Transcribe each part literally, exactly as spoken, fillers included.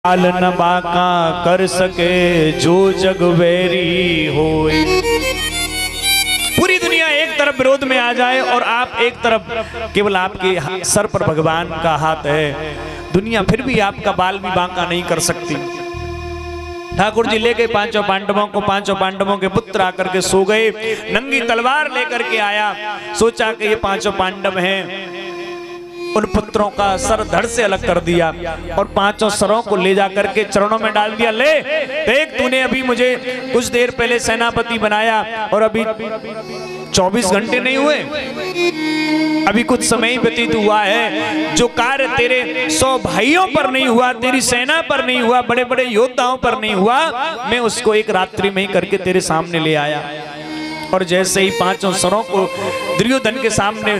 काल न बाका कर सके जो जग बैरी होए। पूरी दुनिया एक तरफ विरोध में आ जाए और आप एक तरफ, केवल आपके सर पर भगवान का हाथ है, दुनिया फिर भी आपका बाल भी बांका नहीं कर सकती। ठाकुर जी ले गए पांचों पांडवों को, पांचों पांडवों के पुत्र आकर के सो गए। नंगी तलवार लेकर के आया, सोचा कि ये पांचों पांडव हैं, उन पुत्रों का सर धड़ से अलग कर दिया और पांचों सरों को ले जाकर के चरणों में डाल दिया। ले देख, तूने अभी मुझे कुछ देर पहले सेनापति बनाया और अभी चौबीस घंटे नहीं हुए, अभी कुछ समय ही व्यतीत हुआ है। जो कार्य तेरे सौ भाइयों पर नहीं हुआ, तेरी सेना पर नहीं हुआ, बड़े बड़े योद्धाओं पर नहीं हुआ, मैं उसको एक रात्रि में ही करके तेरे सामने ले आया। और जैसे ही पांचों सरों को दुर्योधन के सामने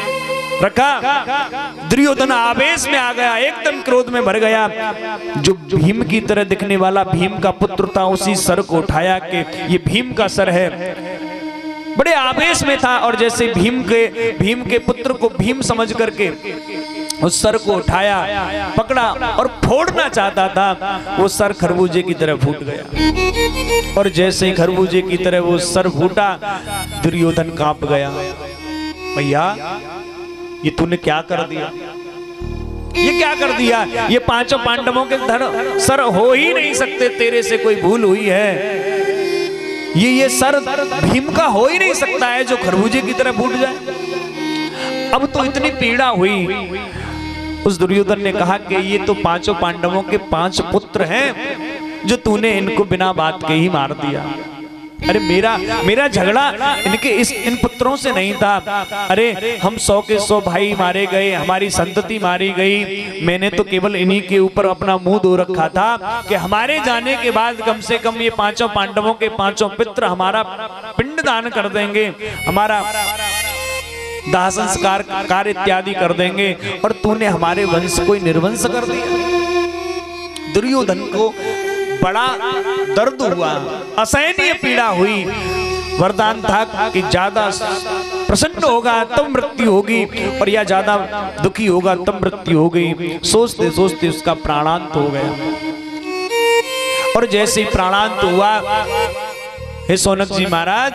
रखा, दुर्योधन आवेश में आ गया, एकदम क्रोध में भर गया। जो भीम की तरह दिखने वाला भीम का पुत्र था, उसी सर को उठाया कि ये भीम का सर है, बड़े आवेश में था। और जैसे भीम के भीम के पुत्र को भीम समझ करके उस सर को उठाया, पकड़ा और फोड़ना चाहता था, वो सर खरबूजे की तरह फूट गया। और जैसे ही खरबूजे की तरह वो सर फूटा, दुर्योधन कांप गया। भैया ये तूने क्या कर दिया, ये क्या कर दिया? ये पांचों पांडवों के धड़ सर हो ही नहीं सकते, तेरे से कोई भूल हुई है। ये ये सर भीम का हो ही नहीं सकता है जो खरबूजे की तरह फूट जाए। अब तो इतनी पीड़ा हुई। उस दुर्योधन ने कहा कि ये तो पांचों पांडवों के पांच पुत्र हैं, जो तूने इनको बिना बात के ही मार दिया। अरे मेरा मेरा झगड़ा इनके इस इन पुत्रों से नहीं था। अरे हम सौ के सौ भाई मारे गए, हमारी संतति मारी गई, मैंने तो केवल इन्हीं के ऊपर अपना मुंह धो रखा था कि हमारे जाने के बाद कम से कम ये पांचों पांडवों के पांचों पित्र हमारा पिंड दान कर देंगे, हमारा दाह संस्कार कार्य इत्यादि कर देंगे, और तूने हमारे वंश को निर्वंश कर दिया। दुर्योधन को बड़ा दर्द हुआ, असहनीय पीड़ा हुई। वरदान था कि ज्यादा प्रसन्न होगा तब मृत्यु होगी, और या ज्यादा दुखी होगा तब मृत्यु हो गई। सोचते सोचते उसका प्राणांत हो गया। और जैसे ही प्राणांत हुआ, हे सौनक जी महाराज,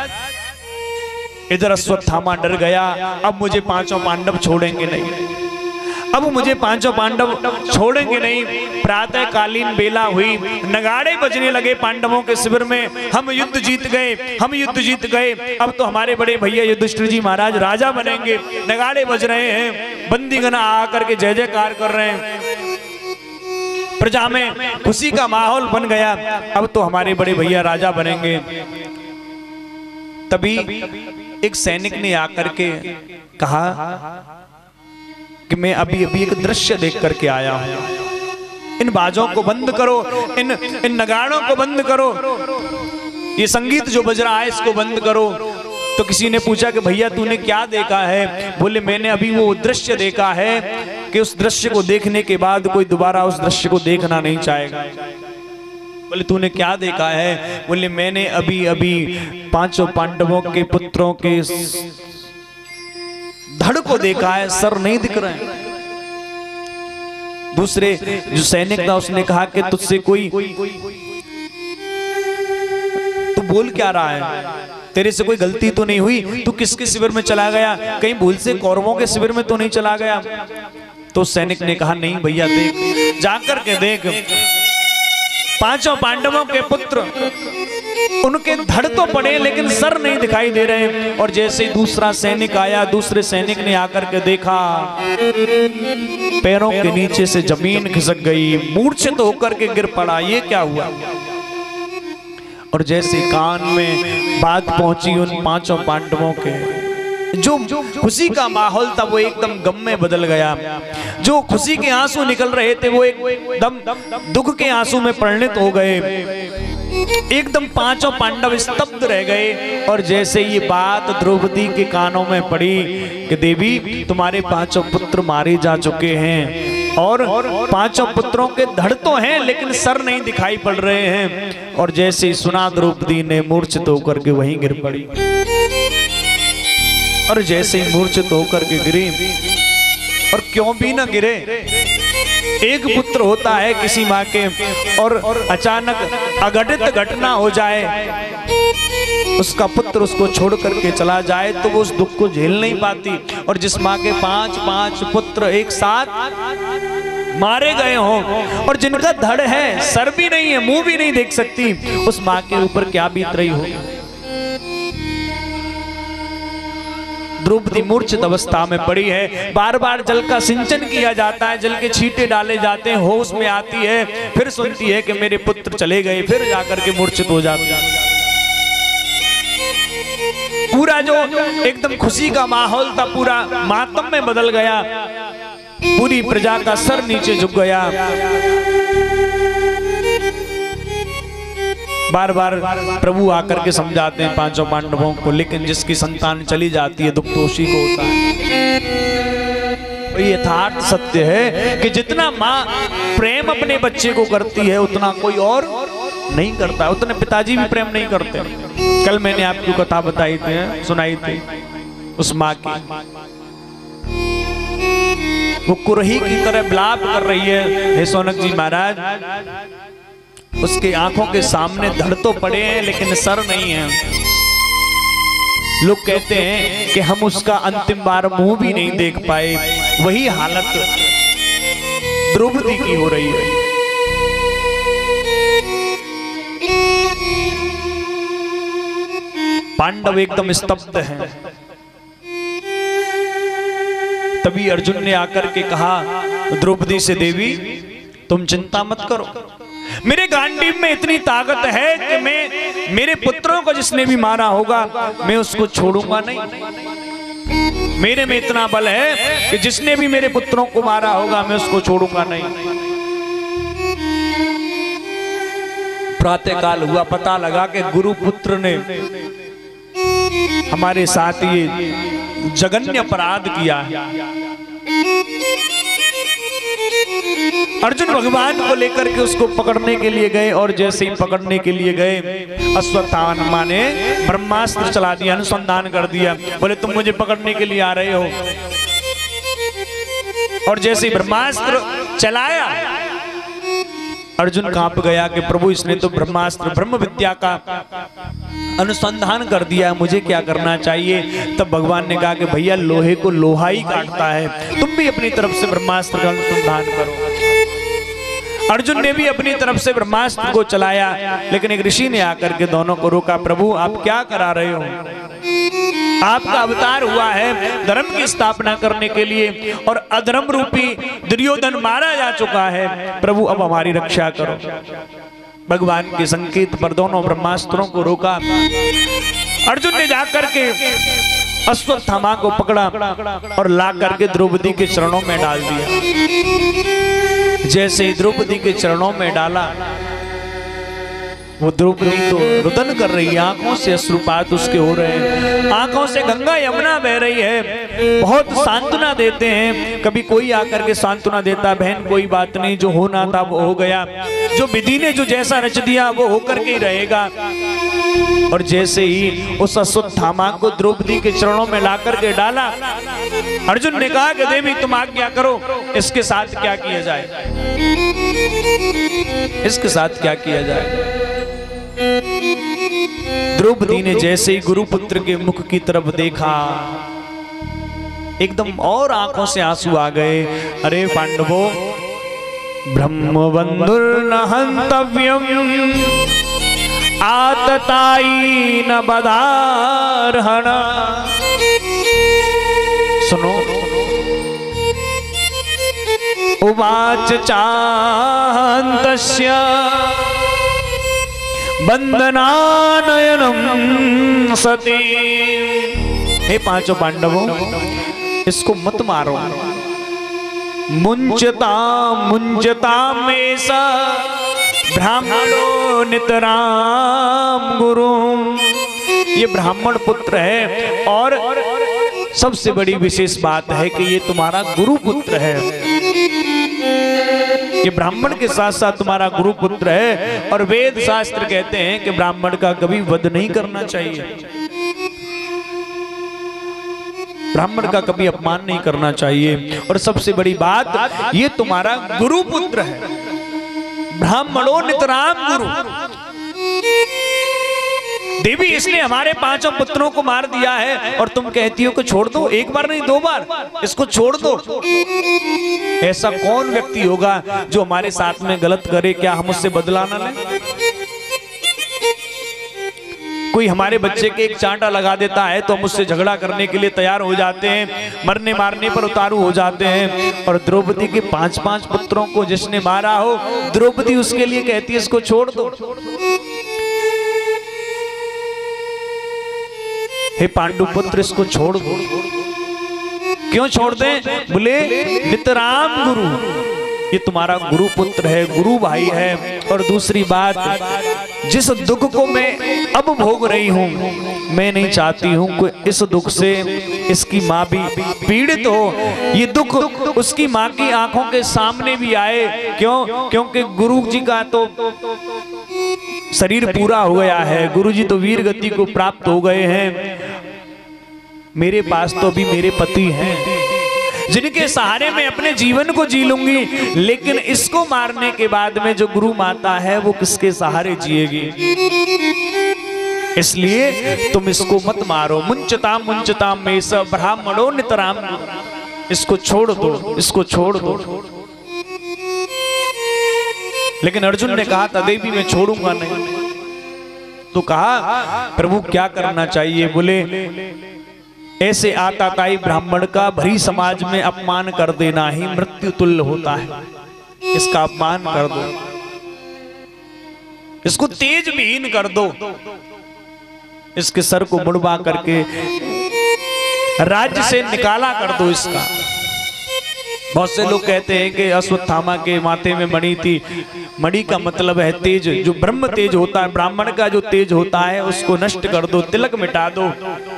इधर अश्वत्थामा डर गया, अब मुझे पांचों पांडव छोड़ेंगे नहीं, अब मुझे पांचों पांडव छोड़ेंगे नहीं। प्रातः कालीन बेला हुई, नगाड़े बजने लगे पांडवों के शिविर में। हम युद्ध जीत गए, हम युद्ध जीत गए, अब तो हमारे बड़े भैया युधिष्ठिर जी महाराज राजा बनेंगे। नगाड़े बज रहे हैं, बंदीगण आकर के जय जयकार कर रहे हैं, प्रजा में खुशी का माहौल बन गया। अब तो हमारे बड़े भैया राजा बनेंगे। तभी एक सैनिक ने आकर के कहा कि मैं अभी अभी एक दृश्य देख करके आया हूं, इन बाजों को बंद करो, इन इन नगाड़ों को बंद करो, ये संगीत जो बज रहा है इसको बंद करो। तो किसी ने पूछा कि भैया तूने क्या देखा है? बोले मैंने अभी वो दृश्य देखा है कि उस दृश्य को देखने के बाद कोई दोबारा उस दृश्य को देखना नहीं चाहेगा। बोले तूने क्या देखा है? बोले मैंने अभी अभी पांचों पांडवों के पुत्रों के धड़ को देखा है, सर नहीं दिख रहे हैं। दूसरे जो सैनिक था उसने कहा कि तुझसे कोई, तू बोल क्या रहा है? तेरे से कोई गलती तो नहीं हुई? तू किसके शिविर में चला गया? कहीं भूल से कौरवों के शिविर में तो नहीं चला गया? तो सैनिक ने कहा नहीं भैया, देख जाकर के देख, पांचों पांडवों के पुत्र, उनके धड़ तो पड़े लेकिन सर नहीं दिखाई दे रहे। और जैसे दूसरा सैनिक आया, दूसरे सैनिक ने आकर के देखा, पैरों के नीचे से जमीन खिसक गई, मूर्छित होकर के गिर पड़ा। ये क्या हुआ? और जैसे कान में बात पहुंची उन पांचों पांडवों के, जो खुशी का माहौल था वो एकदम गम में बदल गया। जो खुशी के आंसू निकल रहे थे वो एकदम दुख के आंसू में परिणत हो गए। एकदम पांचों पांडव स्तब्ध रह गए। और जैसे ये बात द्रौपदी के कानों में पड़ी कि देवी तुम्हारे पांचों पुत्र मारे जा चुके हैं, और पांचों पुत्रों के धड़ तो हैं लेकिन सर नहीं दिखाई पड़ रहे हैं। और जैसे ही सुना, द्रौपदी ने मूर्छित होकर के वहीं गिर पड़ी। और जैसे ही मूर्छित होकर के गिरी, और क्यों भी न गिरे, एक पुत्र होता है किसी माँ के और अचानक अघटित घटना हो जाए, उसका पुत्र उसको छोड़ करके चला जाए तो वो उस दुख को झेल नहीं पाती। और जिस माँ के पांच पांच पुत्र एक साथ मारे गए हों और जिनका धड़ है, सर भी नहीं है, मुंह भी नहीं देख सकती, उस माँ के ऊपर क्या बीत रही हो। द्रौपदी मूर्छित अवस्था में पड़ी है, बार बार जल का सिंचन किया जाता है, जल के छींटे डाले जाते हैं, होश में आती है, फिर सुनती है कि मेरे पुत्र चले गए, फिर जाकर के मूर्छित हो जाती है। पूरा जो एकदम खुशी का माहौल था पूरा मातम में बदल गया, पूरी प्रजा का सर नीचे झुक गया। बार बार प्रभु आकर के समझाते हैं पांचों पांडवों को, लेकिन जिसकी संतान चली जाती है दुख तो उसी को होता है। ये यथार्थ सत्य है कि जितना माँ प्रेम अपने बच्चे को करती है उतना कोई और नहीं करता, उतने पिताजी भी प्रेम नहीं करते। कल मैंने आपको कथा बताई थी, सुनाई थी उस माँ की, वो कुरही की तरह विलाप कर रही है। हे सौनक जी महाराज, उसके आंखों के सामने धड़ तो पड़े हैं लेकिन सर नहीं है। लोग कहते हैं कि हम उसका अंतिम बार मुंह भी नहीं देख पाए। वही हालत द्रौपदी की हो रही है। पांडव एकदम स्तब्ध हैं। तभी अर्जुन ने आकर के कहा द्रौपदी से, देवी तुम चिंता मत करो, मेरे गांडीव में इतनी ताकत है कि मैं मेरे पुत्रों को जिसने भी मारा होगा मैं उसको छोड़ूंगा नहीं। मेरे में इतना बल है कि जिसने भी मेरे पुत्रों को मारा होगा मैं उसको छोड़ूंगा नहीं। प्रातःकाल हुआ, पता लगा कि गुरुपुत्र ने हमारे साथ ये जघन्य अपराध किया। अर्जुन भगवान को लेकर के उसको पकड़ने के लिए गए और जैसे ही पकड़ने के लिए गए अश्वत्थामा ने ब्रह्मास्त्र चला दिया, अनुसंधान कर दिया। बोले तुम मुझे पकड़ने के लिए आ रहे हो। और जैसे ही ब्रह्मास्त्र चलाया अर्जुन कांप गया कि प्रभु इसने तो ब्रह्मास्त्र ब्रह्म विद्या का अनुसंधान कर दिया, मुझे क्या करना चाहिए। तब भगवान ने कहा कि भैया लोहे को लोहा ही काटता है, तुम भी अपनी तरफ से ब्रह्मास्त्र का अनुसंधान करो। अर्जुन ने भी अपनी तरफ से ब्रह्मास्त्र को चलाया, लेकिन एक ऋषि ने आकर के दोनों को रोका। प्रभु आप क्या करा रहे हो, आपका अवतार हुआ है धर्म की स्थापना करने के लिए और अधर्म रूपी दुर्योधन मारा जा चुका है। प्रभु अब हमारी रक्षा करो। भगवान के संकेत पर दोनों ब्रह्मास्त्रों को रोका। अर्जुन ने जाकर के अश्वत्थामा को पकड़ा और ला करके द्रौपदी के चरणों में डाल दिया। जैसे ही द्रौपदी के चरणों में डाला, वो द्रौपदी तो रुदन कर रही है, आंखों से अश्रुपात उसके हो रहे हैं, आंखों से गंगा यमुना बह रही है। बहुत सांत्वना देते हैं, कभी कोई आकर के सांत्वना देता, बहन कोई बात नहीं, जो होना था वो हो गया, जो विधि ने जो जैसा रच दिया वो होकर के ही रहेगा। और जैसे ही उस अश्वत्थामा को द्रौपदी के चरणों में ला करके डाला, अर्जुन ने कहा कि देवी तुम आज्ञा करो, इसके साथ क्या किया जाए, इसके साथ क्या किया जाए। द्रौपदी ने जैसे ही गुरुपुत्र के मुख की तरफ देखा, एकदम और आंखों से आंसू आ गए। अरे पांडवों, ब्रह्मबंधुर्न हन्तव्यम् आतताई न बदार्हण। सुनो, उवाच चान्तस्य बंदनानयनम सती। हे पांचों पांडवों, इसको मत मारो। मुंचता मुंचता में सा ब्राह्मणो नितराम गुरु। ये ब्राह्मण पुत्र है और सबसे बड़ी विशेष बात है कि ये तुम्हारा गुरु पुत्र है। ये ब्राह्मण के साथ साथ तुम्हारा गुरु पुत्र है। और वेद शास्त्र कहते हैं कि ब्राह्मण का कभी वध नहीं करना चाहिए। ब्राह्मण का कभी अपमान नहीं करना चाहिए। और सबसे बड़ी बात, ये तुम्हारा गुरु पुत्र है, ब्राह्मणों नितराम गुरु। देवी इसने हमारे पांचों पुत्रों को मार दिया है और तुम कहती हो कि छोड़ दो, एक बार नहीं दो बार, इसको छोड़ दो। ऐसा कौन व्यक्ति होगा जो हमारे साथ में गलत करे? क्या हम उससे बदला ना लें? कोई हमारे बच्चे के एक चांटा लगा देता है तो हम उससे झगड़ा करने के लिए तैयार हो जाते हैं, मरने मारने पर उतारू हो जाते हैं। और द्रौपदी के पांच पांच पुत्रों को जिसने मारा हो, द्रौपदी उसके लिए कहती है इसको छोड़ दो। हे पांडु पुत्र, इसको छोड़ दो। क्यों छोड़ दें? बोले नितराम गुरु, ये तुम्हारा गुरु पुत्र है, गुरु भाई है। और दूसरी बात, जिस दुख को मैं अब भोग रही हूं, मैं नहीं चाहती हूं कि इस दुख से इसकी माँ भी पीड़ित हो, ये दुख उसकी माँ की आंखों के सामने भी आए। क्यों? क्योंकि गुरु जी का तो शरीर पूरा हो गया है, गुरु जी तो वीर गति को प्राप्त हो गए हैं। मेरे पास तो अभी मेरे पति हैं जिनके सहारे मैं अपने जीवन को जी लूंगी, लेकिन इसको मारने के बाद में जो गुरु माता है वो किसके सहारे जिएगी? इसलिए तुम इसको मत मारो। मुंचताम मुंचताम में सब ब्राह्मणों नितराम, इसको छोड़ दो, इसको छोड़ दो। लेकिन अर्जुन ने कहा था देवी मैं छोड़ूंगा नहीं। तो कहा प्रभु क्या करना चाहिए? बोले ऐसे आताताई ब्राह्मण का भरी समाज में अपमान कर देना ही मृत्यु तुल्य होता है। इसका अपमान कर दो, इसको तेज विहीन कर दो, इसके सर को मुड़वा करके राज्य से निकाला कर दो इसका। बहुत से लोग कहते हैं कि अश्वत्थामा के माथे में मणि थी। मणि का मतलब है तेज, जो ब्रह्म तेज होता है, ब्राह्मण का जो तेज होता है उसको नष्ट कर दो, तिलक मिटा दो,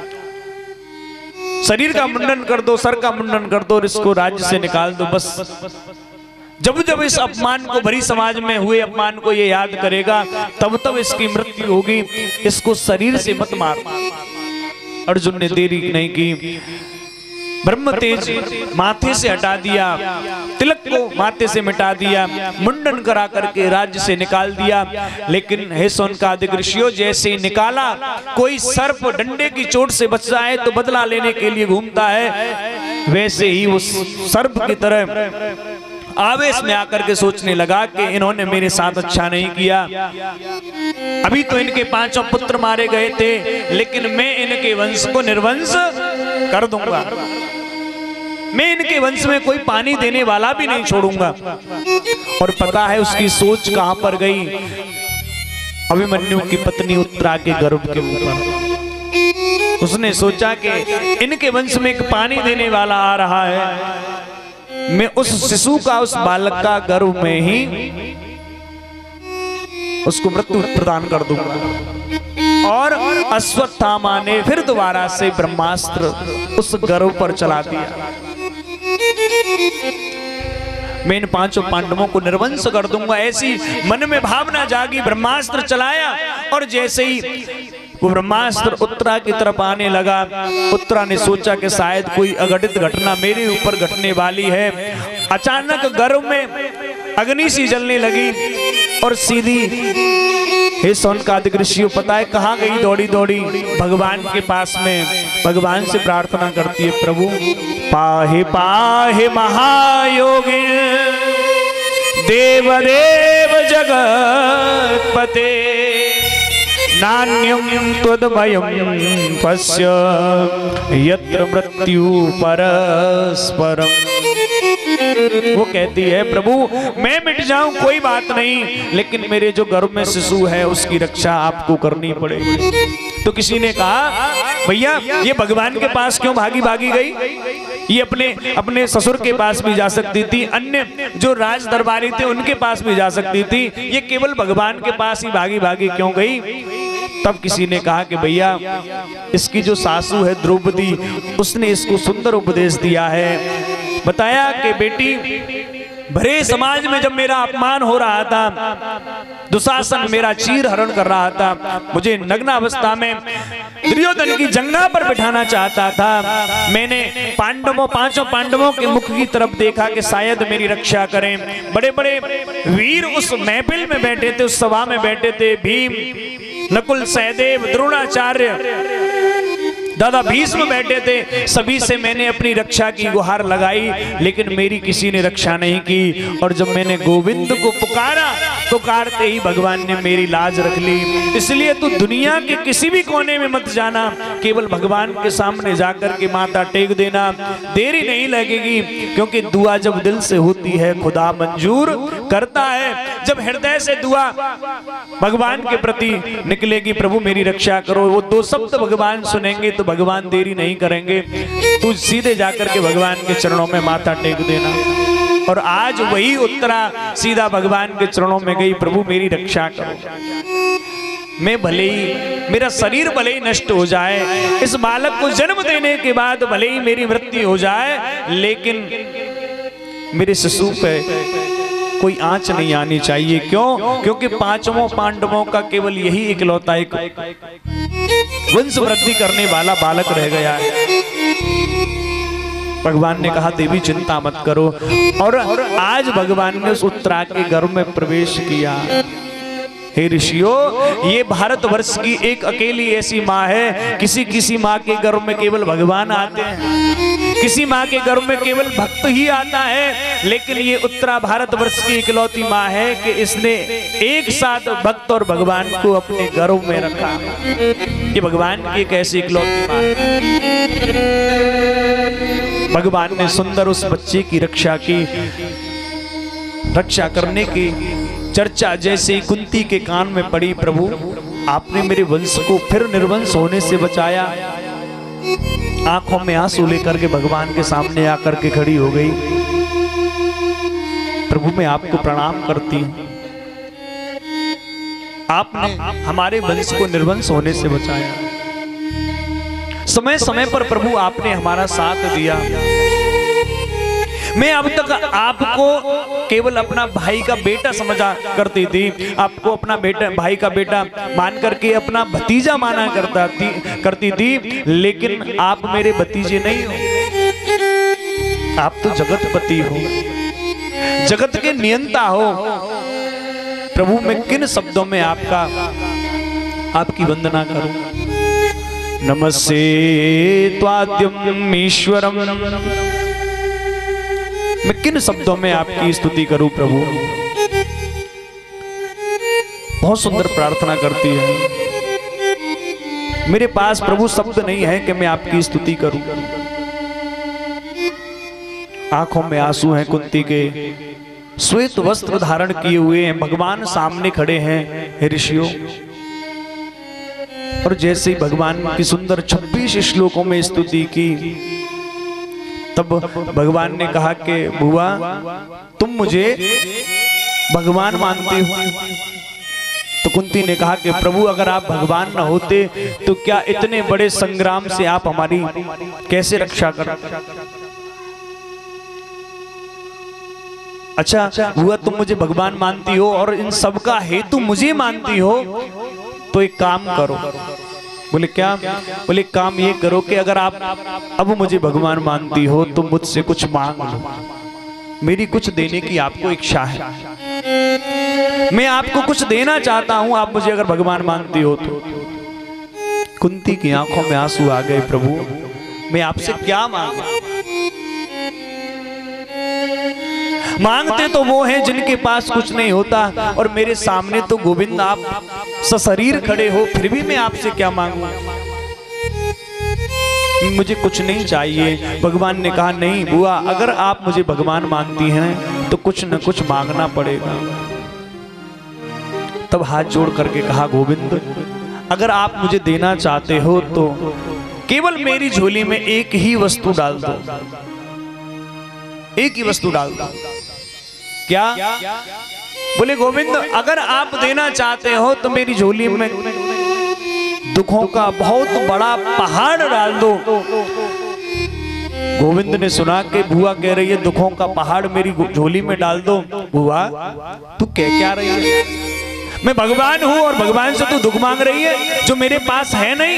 शरीर का मुंडन कर दो, सर का मुंडन कर दो और इसको राज्य से निकाल दो। बस जब जब इस अपमान को, भरी समाज में हुए अपमान को ये याद करेगा, तब तब इसकी मृत्यु होगी। इसको शरीर से मत मार। अर्जुन ने देरी नहीं की, ब्रह्म तेज माथे से हटा दिया, तिलक को माथे से मिटा दिया, मुंडन करा करके राज्य से निकाल दिया। लेकिन हे शौनकादिक ऋषियों, जैसे ही निकाला, कोई सर्प डंडे की चोट से बच जाए तो बदला लेने के लिए घूमता है, वैसे ही उस सर्प की तरह आवेश में आकर के सोचने लगा कि इन्होंने मेरे साथ अच्छा नहीं किया। अभी तो इनके पांचों पुत्र मारे गए थे, लेकिन मैं इनके वंश को निर्वंश कर दूंगा। मैं इनके वंश में कोई पानी देने वाला भी नहीं छोड़ूंगा। और पता है उसकी सोच कहां पर गई? अभिमन्यु की पत्नी उत्तरा के गर्भ के ऊपर। उसने सोचा कि इनके वंश में एक पानी देने वाला आ रहा है, मैं उस शिशु का, उस बालक का गर्भ में ही उसको मृत्यु प्रदान कर दूंगा। और अश्वत्थामा ने फिर दोबारा से ब्रह्मास्त्र उस गर्भ पर चला दिया। मैं इन पांचों पांडवों को निर्वंश कर दूंगा, ऐसी मन में भावना जागी। ब्रह्मास्त्र चलाया और जैसे ही वो ब्रह्मास्त्र उत्तरा की तरफ आने लगा, उत्तरा ने सोचा कि शायद कोई अघटित घटना मेरे ऊपर घटने वाली है। अचानक गर्भ में अग्नि सी जलने लगी और सीधी, हे शौनकादिक ऋषियों, पता है कहाँ गई? दौड़ी दौड़ी भगवान के पास में भगवान से प्रार्थना करती है, प्रभु पाहे पाहे महायोगी देवदेव जगत्पते नान्यं त्वद्भयं पश्य यत्र मृत्यु परस्परम्। वो कहती है प्रभु मैं मिट जाऊं कोई बात नहीं, लेकिन मेरे जो गर्भ में शिशु है उसकी रक्षा आपको करनी पड़ेगी। तो किसी ने कहा भैया ये भगवान के पास क्यों भागी भागी गई? ये अपने अपने ससुर के पास भी जा सकती थी, अन्य जो राज दरबारी थे उनके पास भी जा सकती थी, ये केवल भगवान के पास ही भागी भागी क्यों गई? तब किसी ने कहा कि भैया इसकी जो सासू है द्रौपदी, उसने इसको सुंदर उपदेश दिया है। बताया कि बेटी भरे समाज में जब मेरा अपमान हो रहा था, दुशासन मेरा चीर हरण कर रहा था, मुझे नग्न अवस्था में दुर्योधन की जंघा पर बिठाना चाहता था, मैंने पांडवों पांचों पांडवों के मुख की तरफ देखा कि शायद मेरी रक्षा करें। बड़े बड़े वीर उस महफिल में बैठे थे, उस सभा में बैठे थे, भीम, नकुल, सहदेव, द्रोणाचार्य, दादा भीष्म बैठे थे। सभी से मैंने अपनी रक्षा की गुहार लगाई, लेकिन मेरी किसी ने रक्षा नहीं की। और जब मैंने गोविंद को पुकारा, पुकारते ही भगवान ने मेरी लाज रख ली। इसलिए तू दुनिया के किसी भी कोने में मत जाना, केवल भगवान के सामने जाकर के माथा टेक देना, देरी नहीं लगेगी, क्योंकि दुआ जब दिल से होती है खुदा मंजूर करता है। जब हृदय से दुआ भगवान के प्रति निकलेगी, प्रभु मेरी रक्षा करो, वो दो शब्द भगवान सुनेंगे तो भगवान देरी नहीं करेंगे। तू सीधे जाकर के भगवान के चरणों में माथा टेक देना। और आज वही उत्तरा सीधा भगवान के चरणों में गई, प्रभु मेरी रक्षा करो। मैं भले ही, मेरा शरीर भले ही नष्ट हो जाए, इस बालक को जन्म देने के बाद भले ही मेरी मृत्यु हो जाए, लेकिन मेरे शिशु पे कोई आंच नहीं आनी चाहिए। क्यों? क्योंकि पांचों पांडवों का केवल यही इकलौता एक वंश वृद्धि करने वाला बालक रह गया है। भगवान ने कहा देवी चिंता मत करो। और आज भगवान ने उस उत्तरा के गर्भ में प्रवेश किया। हे ऋषियों, ये भारतवर्ष की एक अकेली ऐसी माँ है, किसी किसी माँ के गर्भ में केवल भगवान आते हैं, किसी माँ के गर्भ में केवल भक्त ही आता है, लेकिन ये उत्तरा भारतवर्ष की इकलौती माँ है कि इसने एक साथ भक्त और भगवान को अपने गर्भ में रखा। ये भगवान की एक ऐसी इकलौती माँ है। भगवान ने सुंदर उस बच्चे की रक्षा की। रक्षा करने की चर्चा जैसे ही कुंती के कान में पड़ी, प्रभु आपने मेरे वंश को फिर निर्वंश होने से बचाया। आंखों में आंसू लेकर के भगवान के सामने आकर के खड़ी हो गई। प्रभु मैं आपको प्रणाम करती हूँ, आपने हमारे वंश को निर्वंश होने से बचाया। समय समय पर प्रभु आपने हमारा साथ दिया। मैं अब तक आपको केवल अपना भाई का बेटा समझा करती थी, आपको अपना बेटा भाई का बेटा मान करके अपना भतीजा माना करता थी करती थी, लेकिन आप मेरे भतीजे नहीं हो। आप तो जगतपति हो, जगत के नियंता हो। प्रभु मैं किन शब्दों में आपका आपकी वंदना करूं? नमस्ते त्वाद्यम ईश्वरम, मैं किन शब्दों में आपकी स्तुति करूं प्रभु? बहुत सुंदर प्रार्थना करती है। मेरे पास प्रभु शब्द नहीं है कि मैं आपकी स्तुति करूं। आंखों में आंसू हैं कुंती के, श्वेत वस्त्र धारण किए हुए हैं, भगवान सामने खड़े हैं ऋषियों। और जैसे ही भगवान की सुंदर छब्बीस श्लोकों में स्तुति की, तब भगवान ने कहा कि बुआ तुम मुझे भगवान मानते हो? तो कुंती ने कहा कि प्रभु अगर आप भगवान न होते तो क्या इतने बड़े संग्राम से आप हमारी कैसे रक्षा करते? अच्छा बुआ तुम मुझे भगवान मानती हो और इन सब का हेतु मुझे मानती हो, तो एक काम करो। बोले क्या? बोले काम ये करो कि अगर आप अब मुझे भगवान मानती हो तो मुझसे कुछ मांग लो। मेरी कुछ देने की आपको इच्छा है, मैं आपको कुछ देना चाहता हूं, आप मुझे अगर भगवान मानती हो तो। कुंती की आंखों में आंसू आ गए। प्रभु मैं आपसे क्या मांगू? मांगते तो वो हैं जिनके पास कुछ नहीं होता, और मेरे सामने तो गोविंद आप सशरीर खड़े हो, फिर भी मैं आपसे क्या मांगू? मुझे कुछ नहीं चाहिए। भगवान ने कहा नहीं बुआ, अगर आप मुझे भगवान मानती हैं तो कुछ न कुछ मांगना पड़ेगा। तब हाथ जोड़ करके कहा गोविंद अगर आप मुझे देना चाहते हो तो केवल मेरी झोली में एक ही वस्तु डाल दो, एक ही वस्तु डाल दो। क्या? बोले गोविंद अगर आप देना चाहते हो तो मेरी झोली में दुखों का बहुत बड़ा पहाड़ डाल दो, गोविंद ने सुना कि बुआ कह रही है दुखों का पहाड़ मेरी झोली में डाल दो। बुआ तू कह क्या रही है? मैं भगवान हूं और भगवान से तू दुख मांग रही है जो मेरे पास है नहीं।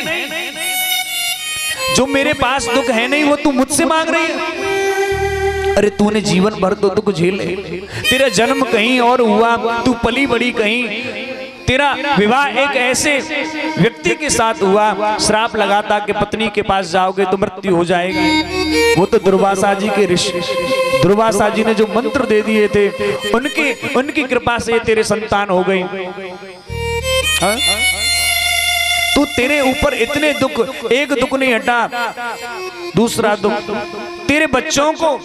जो मेरे पास दुख है नहीं वो तू मुझसे मांग रही है। अरे तूने जीवन भर तो दुख झेले, तेरा जन्म कहीं और हुआ, तू पली बड़ी कहीं, तेरा विवाह एक ऐसे व्यक्ति के साथ हुआ, श्राप लगाता कि पत्नी के पास जाओगे तो मृत्यु हो जाएगी। वो तो दुर्वासा जी के ऋषि, दुर्वासा जी ने जो मंत्र दे दिए थे उनकी उनकी कृपा से तेरे संतान हो गई। हाँ? तो तेरे ऊपर इतने दुख, एक दुख नहीं हटा, दूसरा दुख तेरे बच्चों को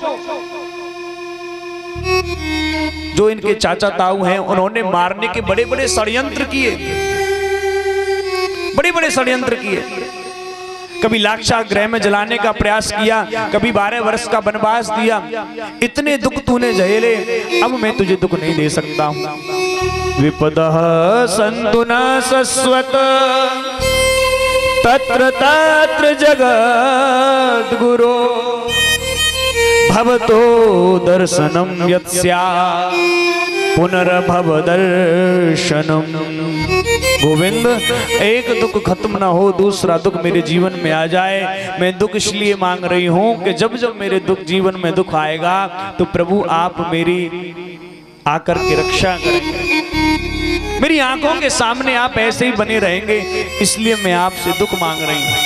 जो इनके चाचा ताऊ हैं उन्होंने मारने के बड़े बड़े षड्यंत्र किए, बड़े बड़े षड्यंत्र किए। कभी लाक्षागृह में जलाने का प्रयास किया, कभी बारह वर्ष का वनवास दिया। इतने दुख तूने झेले, अब मैं तुझे दुख नहीं दे सकता हूं। विपदः सन्तु न शश्वत तत्र तत्र जगद् गुरो भवतो दर्शनम यत्स्या पुनर्भव दर्शनम। गोविंद एक दुख खत्म ना हो, दूसरा दुख मेरे जीवन में आ जाए। मैं दुख इसलिए मांग रही हूं कि जब जब मेरे दुख जीवन में दुख आएगा तो प्रभु आप मेरी आकर के रक्षा करेंगे, मेरी आंखों के सामने आप ऐसे ही बने रहेंगे, इसलिए मैं आपसे दुख मांग रही हूं।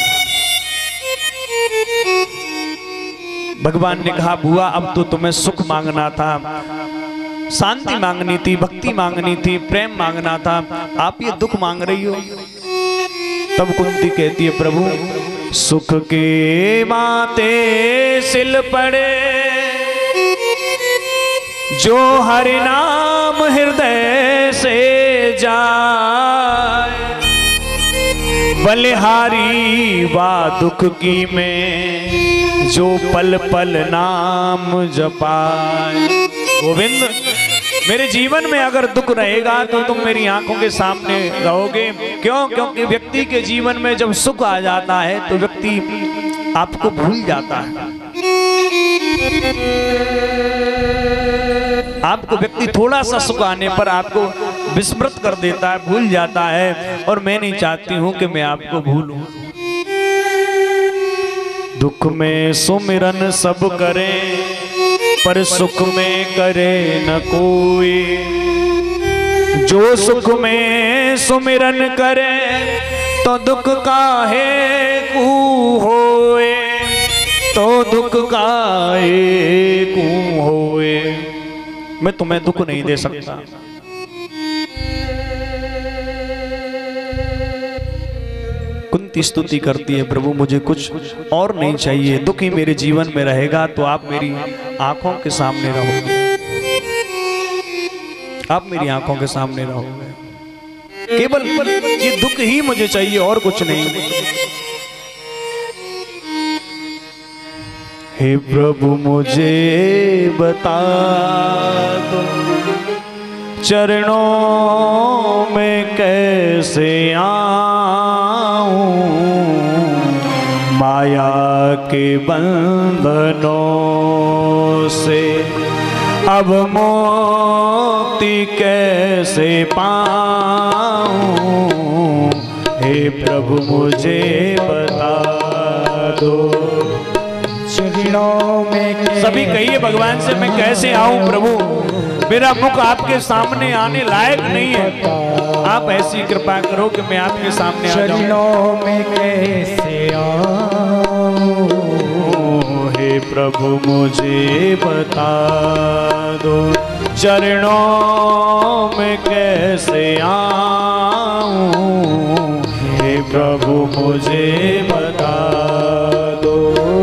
भगवान ने कहा बुआ अब तो तुम्हें सुख मांगना था, शांति मांगनी थी, भक्ति मांगनी थी, प्रेम मांगना था, आप ये दुख मांग रही हो। तब कुंती कहती है प्रभु सुख के माते सिल पड़े जो हरि नाम हृदय से जाए, बलिहारी वा दुख की में जो पल पल नाम जपाए। गोविंद मेरे जीवन में अगर दुख रहेगा तो तुम मेरी आंखों के सामने रहोगे। क्यों? क्योंकि व्यक्ति के जीवन में जब सुख आ जाता है तो व्यक्ति आपको भूल जाता है। आपको व्यक्ति थोड़ा सा सुख आने पर आपको विस्मृत कर देता है, भूल जाता है, और मैं नहीं चाहती हूं कि मैं आपको भूलूं। दुख में सुमिरन सब करें पर सुख में करे न कोई, जो सुख में सुमिरन करे तो दुख काहे कू होए, तो दुख काहे कू होए। मैं तुम्हें दुख नहीं दे सकता। कुंती स्तुति करती है प्रभु मुझे कुछ और नहीं चाहिए, दुख ही मेरे जीवन में रहेगा तो आप मेरी आंखों के सामने रहोगे, आप मेरी आंखों के सामने रहोगे। केवल ये दुख ही मुझे चाहिए और कुछ नहीं। हे प्रभु मुझे बता दो चरणों में कैसे आऊं, माया के बंधनों से अब मुक्ति कैसे पाऊं। हे प्रभु मुझे बता दो चरणों में। सभी कहिए भगवान से मैं कैसे आऊं प्रभु, मेरा मुख आपके सामने आने लायक नहीं है, आप ऐसी कृपा करो कि मैं आपके सामने आ जाऊं। चरणों में कैसे आऊं, हे प्रभु मुझे बता दो चरणों में कैसे आऊं, हे प्रभु मुझे बता दो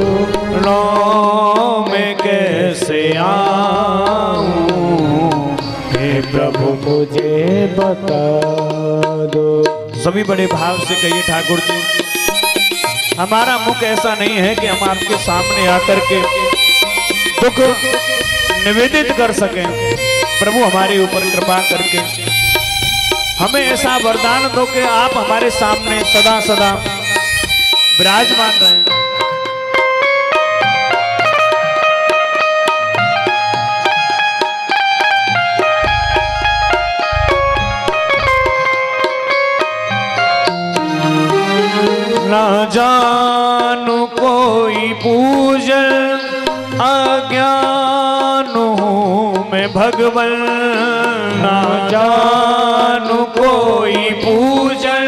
चरणों में कैसे आऊं, हे प्रभु मुझे बता दो। सभी बड़े भाव से कहिए ठाकुर जी हमारा मुख ऐसा नहीं है कि हम आपके सामने आकर के दुख निवेदित कर सकें। प्रभु हमारे ऊपर कृपा करके हमें ऐसा वरदान दो कि आप हमारे सामने सदा सदा विराजमान रहें। जानु कोई पूजन अज्ञान हूँ मैं भगवन, ना जानु कोई पूजन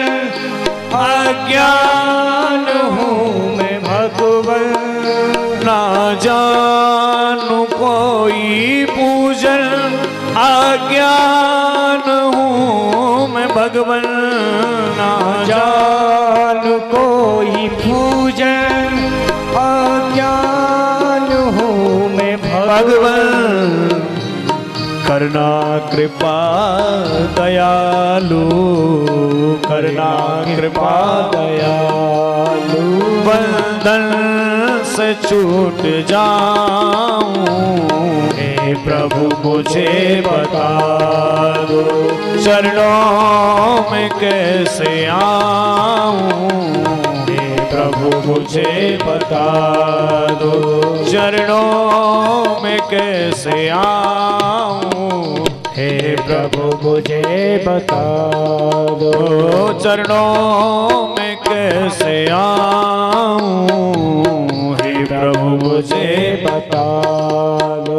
अज्ञान हूँ मैं भगवन, ना जानु कोई पूजन अज्ञान हूँ मैं भगवन, ना जान कोई पूजन अज्ञान हूँ मैं भगवन। करना कृपा दयालु, करना कृपा दयालु, बंधन से छूट जाऊं, हे प्रभु मुझे बता दो चरणों में कैसे आऊं, हे प्रभु मुझे बता दो चरणों में कैसे आऊं, हे प्रभु मुझे बता दो चरणों में कैसे आऊं, हे प्रभु मुझे बता दो।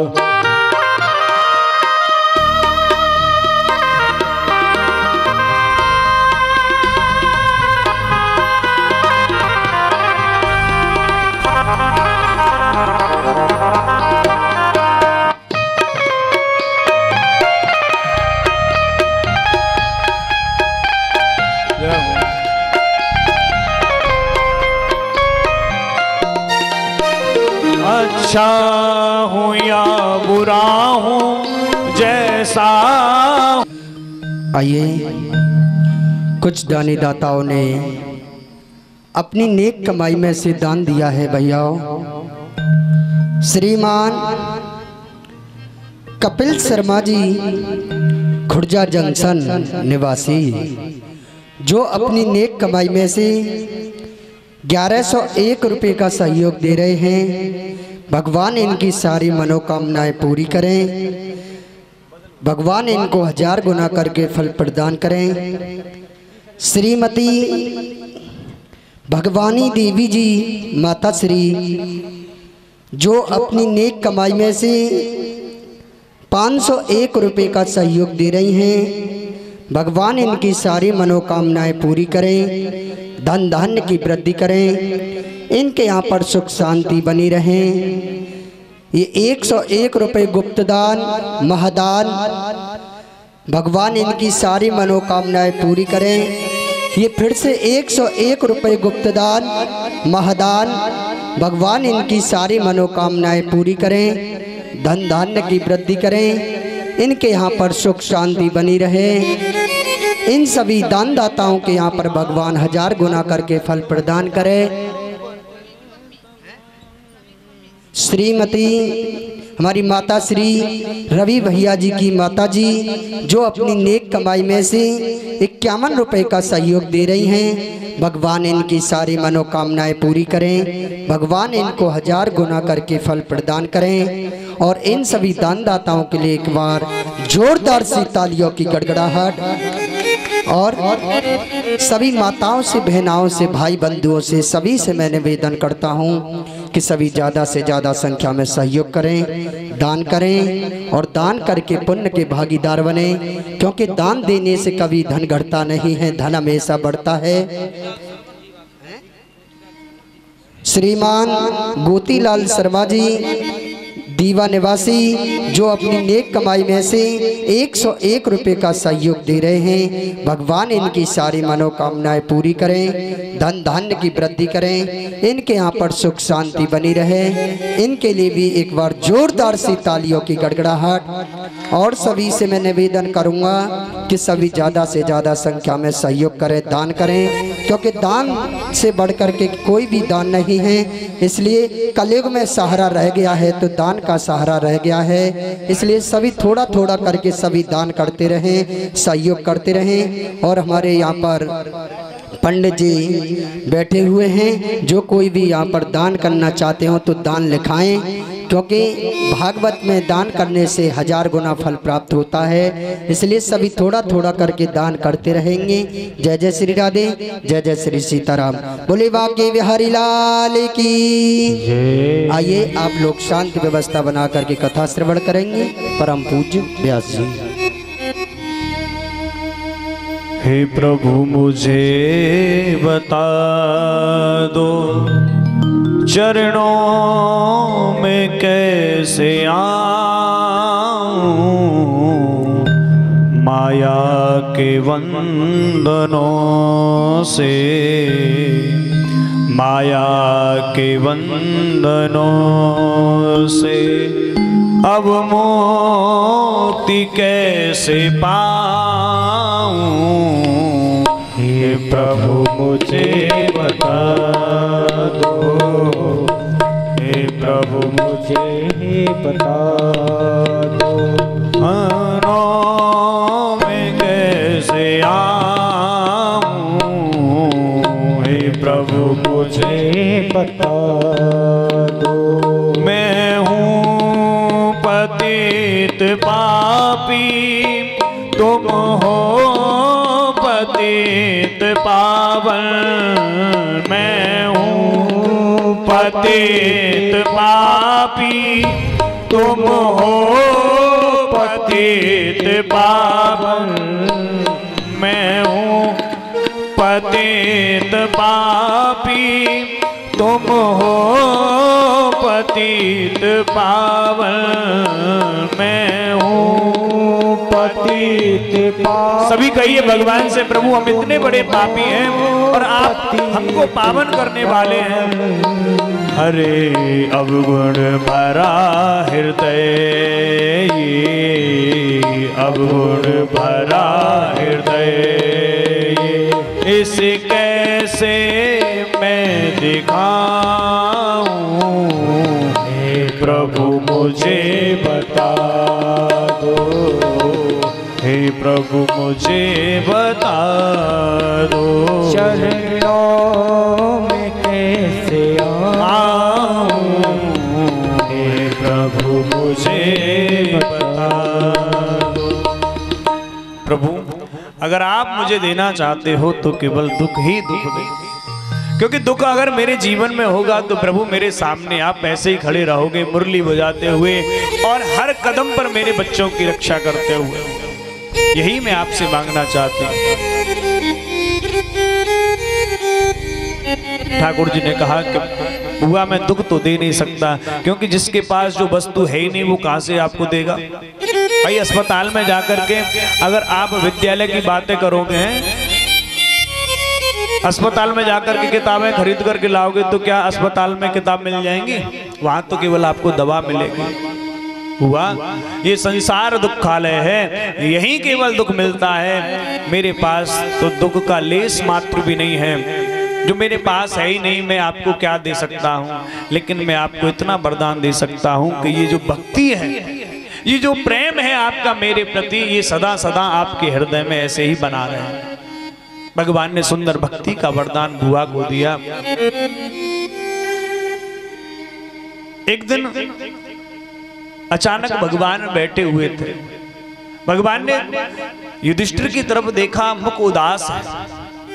अच्छा हूँ या बुरा हूँ जैसा। आइए, कुछ दानी दाताओं ने अपनी नेक कमाई में से दान दिया है भैया। श्रीमान कपिल शर्मा जी खुर्जा जंक्शन निवासी, जो अपनी नेक कमाई में से ग्यारह सौ एक रुपये का सहयोग दे रहे हैं। भगवान इनकी सारी मनोकामनाएं पूरी करें, भगवान इनको हजार गुना करके फल प्रदान करें। श्रीमती भगवानी देवी जी माता श्री, जो अपनी नेक कमाई में से पाँच सौ एक रुपये का सहयोग दे रही हैं। भगवान इनकी सारी मनोकामनाएं पूरी करें, धन धान्य की वृद्धि करें, इनके यहाँ पर सुख शांति बनी रहे। ये एक सौ एक रुपये गुप्तदान महादान, भगवान इनकी सारी मनोकामनाएं पूरी करें। ये फिर से एक सौ एक रुपये गुप्तदान महादान, भगवान इनकी सारी मनोकामनाएं पूरी करें, धन धान्य की वृद्धि करें, इनके यहाँ पर सुख शांति बनी रहे। इन सभी दान दाताओं के यहाँ पर भगवान हजार गुना करके फल प्रदान करे। श्रीमती हमारी माता श्री रवि भैया जी की माता जी, जो अपनी नेक कमाई में से इक्यावन रुपए का सहयोग दे रही हैं। भगवान इनकी सारी मनोकामनाएं पूरी करें, भगवान इनको हजार गुना करके फल प्रदान करें। और इन सभी दान दाताओं के लिए एक बार जोरदार सी तालियों की गड़गड़ाहट। और सभी माताओं से, बहनाओं से, भाई बंधुओं से, सभी से मैं निवेदन करता हूँ कि सभी ज़्यादा से ज़्यादा संख्या में सहयोग करें, दान करें और दान करके पुण्य के भागीदार बने, क्योंकि दान देने से कभी धन घटता नहीं है, धन हमेशा बढ़ता है। श्रीमान गोतीलाल शर्मा जी दीवा निवासी, जो अपनी नेक कमाई में से एक सौ एक रुपये का सहयोग दे रहे हैं। भगवान इनकी सारी मनोकामनाएं पूरी करें, धन धान्य की वृद्धि करें, इनके यहाँ पर सुख शांति बनी रहे। इनके लिए भी एक बार जोरदार सी तालियों की गड़गड़ाहट। और सभी से मैं निवेदन करूँगा कि सभी ज़्यादा से ज़्यादा संख्या में सहयोग करें, दान करें, क्योंकि दान से बढ़ कर के कोई भी दान नहीं है। इसलिए कलयुग में सहारा रह गया है तो दान का सहारा रह गया है। इसलिए सभी थोड़ा थोड़ा करके सभी दान करते रहें, सहयोग करते रहें। और हमारे यहाँ पर पंडित जी बैठे हुए हैं, जो कोई भी यहाँ पर दान करना चाहते हो तो दान लिखाएं। क्योंकि भागवत में दान करने से हजार गुना फल प्राप्त होता है, इसलिए सभी थोड़ा थोड़ा करके दान करते रहेंगे। जय जय श्री राधे, जय जय श्री सीताराम। बोले बाके बिहारी लाल की। आइए आप लोग शांति व्यवस्था बना करके कथा श्रवण करेंगे। परम पूज्य व्यास जी। हे प्रभु मुझे बता दो चरणों में कैसे आऊं, माया के बंधनों से, माया के बंधनों से अब मुक्ति कैसे पाऊं। हे प्रभु मुझे बता दो, हे प्रभु मुझे बता दो, अनों में कैसे आऊं। हे प्रभु मुझे बता दो। मैं हूँ पतित पापी, तुम हो पतित पावन। मैं हूँ पतित पापी, तुम हो पतित पावन। मैं हूँ पतित पापी, तुम हो पतित पावन। मैं हूँ पतित पावन। सभी कहिए भगवान से, प्रभु हम इतने बड़े पापी हैं और आप हमको पावन करने वाले हैं। अरे अवगुण भरा हृदय, अवगुण भरा हृदय, इसे कैसे मैं दिखाऊं। हे प्रभु मुझे बता दो, हे प्रभु मुझे बता दो चरणों में कैसे आऊं। हे प्रभु मुझे बता दो। प्रभु अगर आप मुझे देना चाहते हो तो केवल दुख ही दुख दे, क्योंकि दुख अगर मेरे जीवन में होगा तो प्रभु मेरे सामने आप ऐसे ही खड़े रहोगे मुरली बजाते हुए और हर कदम पर मेरे बच्चों की रक्षा करते हुए। यही मैं आपसे मांगना चाहती हूँ। ठाकुर जी ने कहा कि बुआ मैं दुख तो दे नहीं सकता, क्योंकि जिसके पास जो वस्तु है ही नहीं वो कहां से आपको देगा। भाई अस्पताल में जाकर के अगर आप विद्यालय की बातें करोगे, अस्पताल में जाकर के किताबें खरीद करके लाओगे तो क्या अस्पताल में किताब मिल जाएंगी? वहां तो केवल आपको दवा मिलेगी। हुआ ये संसार दुखालय है, यही केवल दुख मिलता है। मेरे पास तो दुख का लेस मात्र भी नहीं है। जो मेरे पास है ही नहीं, मैं आपको क्या दे सकता हूँ। लेकिन मैं आपको इतना वरदान दे सकता हूँ कि ये जो भक्ति है, ये जो प्रेम है आपका मेरे प्रति, ये सदा सदा आपके हृदय में ऐसे ही बना रहे। भगवान ने सुंदर भक्ति का वरदान बुआ को दिया। एक दिन अचानक भगवान बैठे हुए थे। भगवान ने युधिष्ठिर की तरफ देखा, मुख उदास है।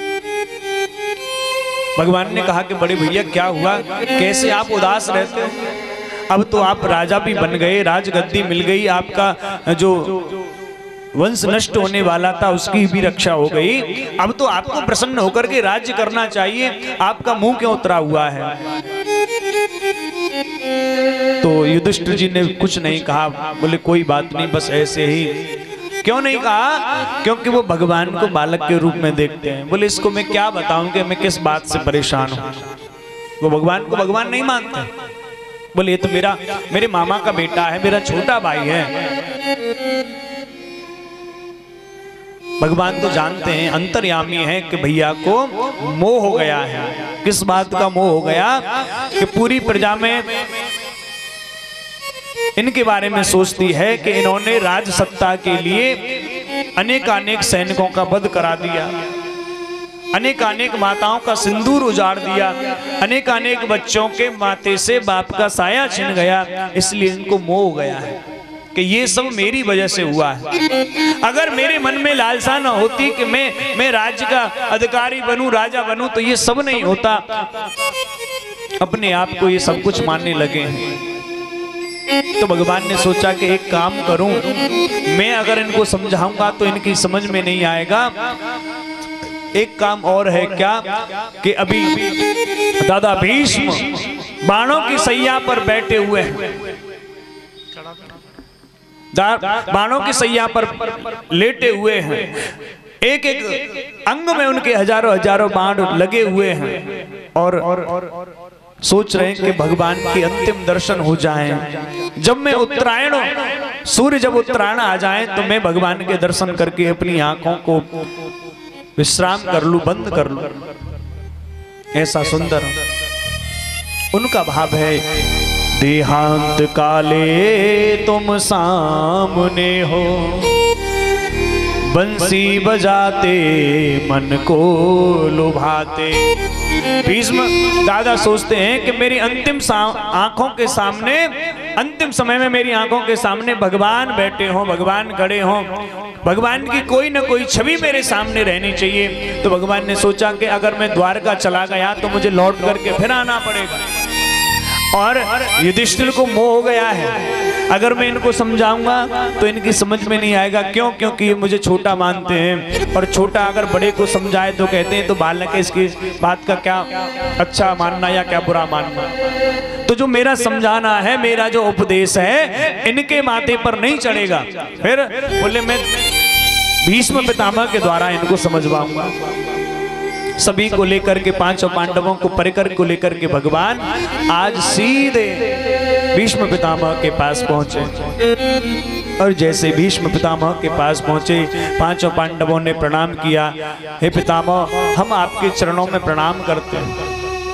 भगवान ने कहा कि बड़े भैया क्या हुआ, कैसे आप उदास रहते हो? अब तो आप राजा भी बन गए, राजगद्दी मिल गई, आपका जो वंश नष्ट होने वाला था उसकी भी रक्षा हो गई। अब तो आपको प्रसन्न होकर के राज्य करना चाहिए, आपका मुंह क्यों उतरा हुआ है? तो युधिष्ठिर जी ने कुछ नहीं कहा, बोले कोई बात नहीं, बस ऐसे ही। क्यों नहीं कहा? क्योंकि वो भगवान को बालक के रूप में देखते हैं। बोले इसको मैं क्या बताऊं कि मैं किस बात से परेशान हूं। वो भगवान को भगवान नहीं मानते। बोले ये तो मेरा मेरे मामा का बेटा है, मेरा छोटा भाई है। भगवान तो जानते हैं, अंतर्यामी है कि भैया को मोह हो गया है। किस बात का मोह हो गया? कि पूरी प्रजा में इनके बारे में सोचती है कि इन्होंने राज सत्ता के लिए अनेक अनेक सैनिकों का वध करा दिया। अनेक अनेक माताओं का सिंदूर उजाड़ दिया, अनेक अनेक बच्चों के माथे से बाप का साया छिन गया, इसलिए इनको मोह हो गया है कि ये सब मेरी वजह से हुआ है। अगर मेरे मन में लालसा न होती कि मैं मैं राज्य का अधिकारी बनूं, राजा बनूं, तो ये सब नहीं होता। अपने आप को ये सब कुछ मानने लगे हैं। तो भगवान ने सोचा कि एक काम करूं, मैं अगर इनको समझाऊंगा तो इनकी समझ में नहीं आएगा। एक काम और है क्या कि अभी दादा भीष्म बाणों की सैया पर बैठे हुए हैं, बाणों की सैया पर लेटे हुए हैं, एक एक अंग में उनके हजारों हजारों बाण लगे हुए हैं और सोच रहे हैं कि भगवान के अंतिम दर्शन हो जाएं। जब मैं उत्तरायण सूर्य जब उत्तरायण आ जाए तो मैं भगवान के दर्शन करके अपनी आंखों को विश्राम कर लूं, बंद कर लूं। ऐसा सुंदर उनका भाव है। देहांत काले तुम सामने हो, बंसी बजाते मन को लुभाते। भीष्म दादा सोचते हैं कि मेरी अंतिम आंखों के सामने, अंतिम समय में मेरी आंखों के सामने भगवान बैठे हों, भगवान खड़े हों, भगवान की कोई ना कोई छवि मेरे सामने रहनी चाहिए। तो भगवान ने सोचा कि अगर मैं द्वारका चला गया तो मुझे लौट करके फिर आना पड़ेगा। और युधिष्ठिर को मोह हो गया है, अगर मैं इनको समझाऊंगा तो इनकी समझ में नहीं आएगा। क्यों? क्योंकि ये मुझे छोटा मानते हैं, और छोटा अगर बड़े को समझाए तो कहते हैं तो बालक है, इसकी बात का क्या अच्छा मानना या क्या बुरा मानना। तो जो मेरा समझाना है, मेरा जो उपदेश है, इनके माथे पर नहीं चढ़ेगा। फिर बोले मैं भीष्म पितामह के द्वारा इनको समझवाऊंगा। सभी को लेकर के, पांचों पांडवों को परिकर को लेकर के भगवान आज सीधे भीष्म पितामह के पास पहुंचे। और जैसे भीष्म पितामह के पास पहुंचे, पांचों पांडवों ने प्रणाम किया। हे पितामह, हम आपके चरणों में प्रणाम करते हैं।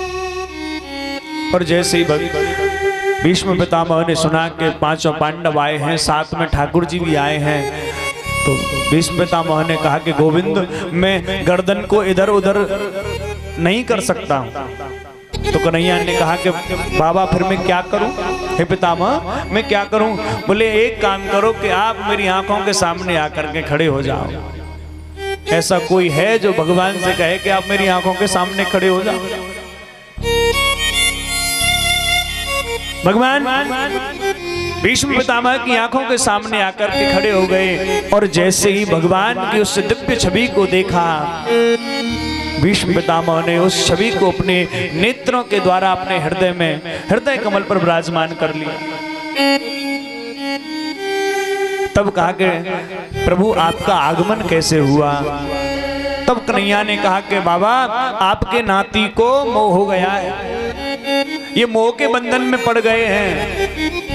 और जैसे ही भीष्म पितामह ने सुना कि पांचों पांडव आए हैं, साथ में ठाकुर जी भी आए हैं, तो भीष्म पितामह ने कहा कि गोविंद, मैं गर्दन को इधर उधर नहीं कर सकता। तो कन्हैया ने कहा कि बाबा फिर मैं क्या करूं? हे पितामह, मैं क्या करूं? बोले एक काम करो कि आप मेरी आंखों के सामने आकर के खड़े हो जाओ। ऐसा कोई है जो भगवान से कहे कि आप मेरी आंखों के सामने खड़े हो जाओ? भगवान भीष्म पितामह की आंखों के सामने आकर के खड़े हो गए। और जैसे ही भगवान की उस दिव्य छवि को देखा, भीष्म पितामह ने उस छवि को अपने नेत्रों के द्वारा अपने हृदय में, हृदय कमल पर विराजमान कर लिया। तब कहा कि प्रभु आपका आगमन कैसे हुआ? तब कन्हैया ने कहा कि बाबा, आपके नाती को मोह हो गया है, ये मोह के बंधन में पड़ गए हैं,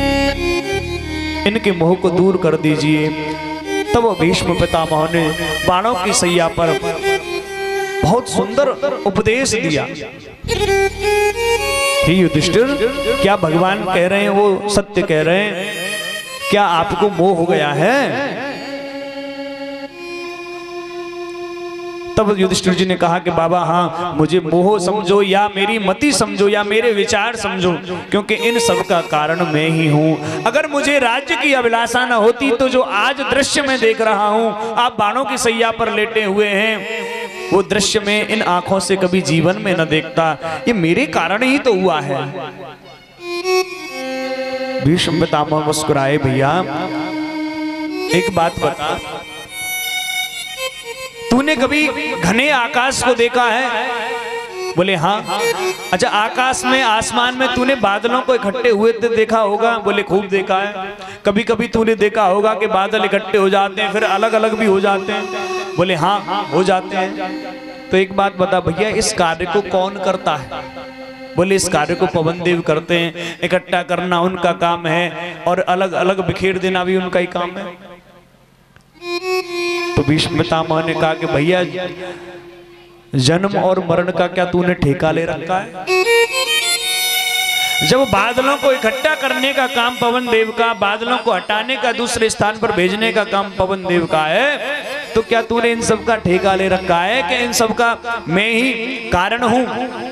इनके मोह को दूर कर दीजिए। तब भीष्म पितामह ने बाणों की सैया पर बहुत सुंदर उपदेश दिया। हे युधिष्ठिर, क्या भगवान कह रहे हैं वो सत्य कह रहे हैं? क्या आपको मोह हो गया है? तब युधिष्ठिर जी ने कहा कि बाबा हाँ, मुझे मोह समझो या मेरी मति समझो या मेरे विचार समझो, क्योंकि इन सब का कारण मैं ही हूँ। अगर मुझे राज्य की अभिलाषा न होती तो जो आज दृश्य में देख रहा हूँ, आप बाणों की सैया पर लेटे हुए हैं, वो दृश्य में इन आंखों से कभी जीवन में न देखता। ये मेरे कारण ही तो हुआ है। भीष्म पितामह मुस्कुराए, भैया एक बात बता, तूने कभी घने आकाश को देखा है? बोले हाँ। अच्छा, आकाश में, आसमान में तूने बादलों को इकट्ठे हुए तो देखा होगा? बोले खूब देखा है। कभी कभी तूने देखा होगा कि बादल इकट्ठे हो जाते हैं, फिर अलग अलग भी हो जाते हैं? बोले हाँ हाँ हो जाते हैं। तो एक बात बता भैया, इस कार्य को कौन करता है? बोले इस कार्य को पवन देव करते हैं। इकट्ठा करना उनका काम है और अलग अलग बिखेर देना भी उनका ही काम है। तो भीष्म पितामह ने कहा कि भैया, जन्म और मरण का क्या तूने ठेका ले रखा है? जब बादलों को इकट्ठा करने का काम पवन देव का, बादलों को हटाने का, दूसरे स्थान पर भेजने का काम पवन देव का है, तो क्या तूने इन सब का ठेका ले रखा है कि इन सब का मैं ही कारण हूं?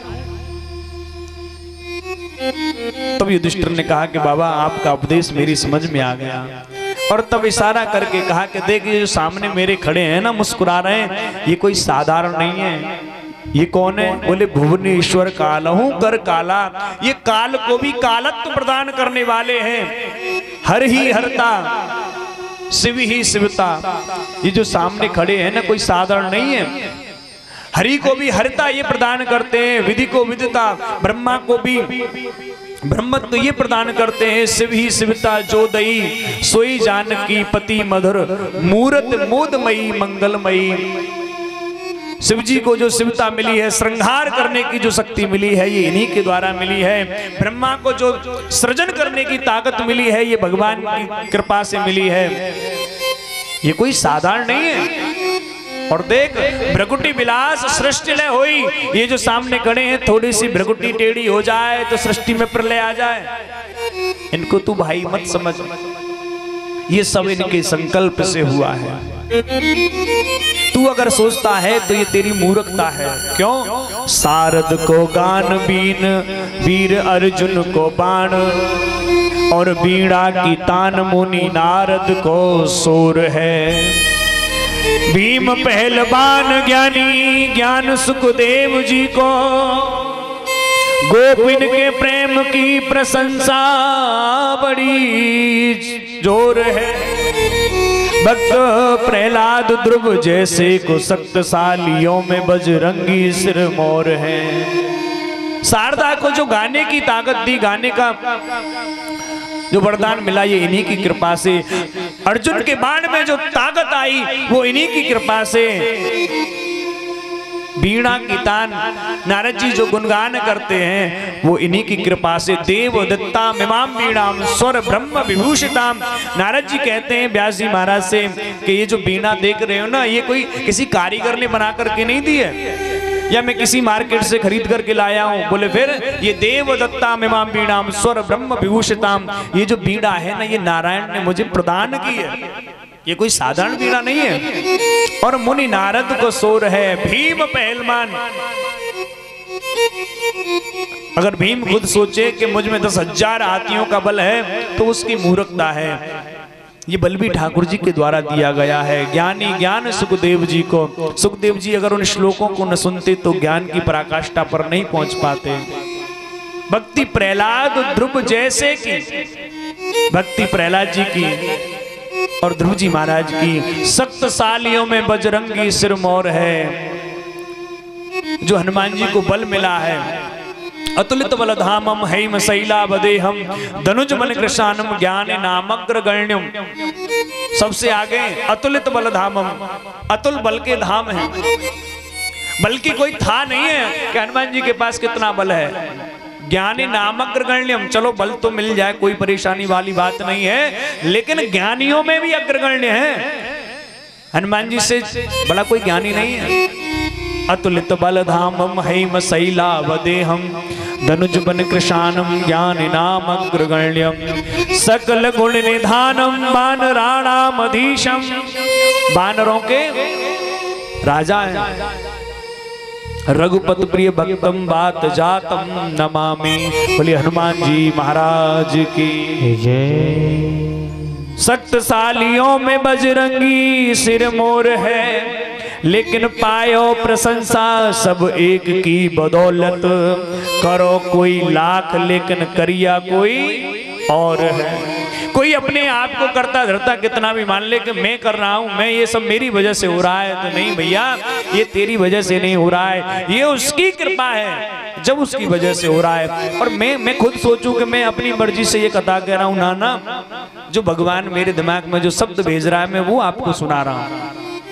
तब युधिष्ठिर ने कहा कि बाबा आपका उपदेश मेरी समझ में आ गया। और तब इशारा करके कहा कि देख ये जो सामने मेरे खड़े हैं ना, मुस्कुरा रहे हैं, ये कोई साधारण नहीं है। ये कौन है? बोले भुवनेश्वर काल हूं कर काला। ये काल को भी कालत्व प्रदान करने वाले हैं। हर ही हरता, शिव ही शिवता। ये जो सामने खड़े हैं ना, कोई साधारण नहीं है। हरि को भी हरिता ये प्रदान करते हैं, विधि को विदिता, ब्रह्मा को भी ब्रह्मत्व ये प्रदान करते हैं। शिव ही शिवता जो दई, सोई जानकी पति मधुर, मूरत मोदमयी मंगलमयी। शिव जी को जो शिवता मिली है, श्रृंगार करने की जो शक्ति मिली है, ये इन्हीं के द्वारा मिली है। ब्रह्मा को जो सृजन करने की ताकत मिली है, ये भगवान की कृपा से मिली है। ये कोई साधारण नहीं है। और देख भ्रकुटी विलास सृष्टि लय होई। ये जो सामने खड़े हैं, थोड़ी सी भ्रकुटी टेढ़ी हो जाए तो सृष्टि में प्रलय आ जाए। इनको तू भाई मत समझ, ये सब इनके संकल्प से हुआ है। तू अगर सोचता है तो ये तेरी मूर्खता है। क्यों? सारद को गान बीन, वीर अर्जुन को बाण, और बीड़ा की तान मुनि नारद को सोर है। भीम पहलवान ज्ञानी, ज्ञान सुखदेव जी को, गोपिन के प्रेम की प्रशंसा बड़ी जोर है। भक्त प्रहलाद ध्रुव जैसे को शक्तिशालियों में बजरंगी सिरमौर है। शारदा को जो गाने की ताकत दी, गाने का जो वरदान मिला, ये इन्हीं की कृपा से। अर्जुन के बाण में जो ताकत आई, वो इन्हीं की कृपा से। बीणा की तान नारद जी जो गुणगान करते हैं, वो इन्हीं की कृपा से। देव दत्ता मिमाम बीणाम स्वर ब्रह्म विभूषिताम। नारद जी कहते हैं व्यास जी महाराज से कि ये जो बीणा देख रहे हो ना, ये कोई किसी कारीगर ने बना करके नहीं दी है, या मैं किसी मार्केट से खरीद करके लाया हूं। बोले फिर? ये देव दत्ता मिमाम बीणाम स्वर ब्रह्म विभूषिताम। ये जो बीड़ा है ना, ये नारायण ने मुझे प्रदान की है। ये कोई साधारण बीड़ा नहीं है। और मुनि नारद को सोर है। भीम पहलवान। अगर भीम खुद सोचे कि मुझ में दस हजार हाथियों का बल है, तो उसकी मूर्खता है। ये बल भी ठाकुर जी के द्वारा दिया गया है। ज्ञानी ज्ञान सुखदेव जी को। सुखदेव जी अगर उन श्लोकों को न सुनते तो ज्ञान की पराकाष्ठा पर नहीं पहुंच पाते। भक्ति प्रहलाद ध्रुव जैसे की, भक्ति प्रहलाद जी की और ध्रुव जी महाराज की। शक्तिशालियों में बजरंगी सिरमौर है। जो हनुमान जी को बल मिला है, अतुलित बलधामम हैम शैलावदेहम धनुज मन कृशानम ज्ञान नामग्रगण्यम। सबसे आगे अतुलित बलधामम, अतुल बल के धाम है। बल की कोई था नहीं है कि हनुमान जी के पास कितना बल है। ज्ञानी नामग्रगण्यम, चलो बल तो मिल जाए, कोई परेशानी वाली बात नहीं है, लेकिन ज्ञानियों में भी अग्रगण्य है। हनुमान जी से बड़ा कोई ज्ञानी नहीं है। अतुलित बलधामम हैम शैलावदेहम धनुज बन कृशानम ज्ञान नामग्रगण्यम सकल गुण निधानम वानराणाम अधीशम। वानरों के राजा है। रघुपत प्रिय भक्तम बात जातम नमामि। बोले हनुमान जी महाराज की जय। शक्तिशालियों में बजरंगी सिरमौर है, लेकिन पायो प्रशंसा सब एक की बदौलत। करो कोई लाख लेकिन करिया कोई और है। कोई अपने आप को करता धरता कितना भी मान ले कि मैं कर रहा हूं, मैं ये सब मेरी वजह से हो रहा है, तो नहीं भैया, ये तेरी वजह से नहीं हो रहा है, ये उसकी कृपा है जब उसकी वजह से हो रहा है। और मैं मैं खुद सोचूं कि मैं अपनी मर्जी से ये कथा कह रहा हूं ना ना, जो भगवान मेरे दिमाग में जो शब्द भेज रहा है, मैं वो आपको सुना रहा हूं।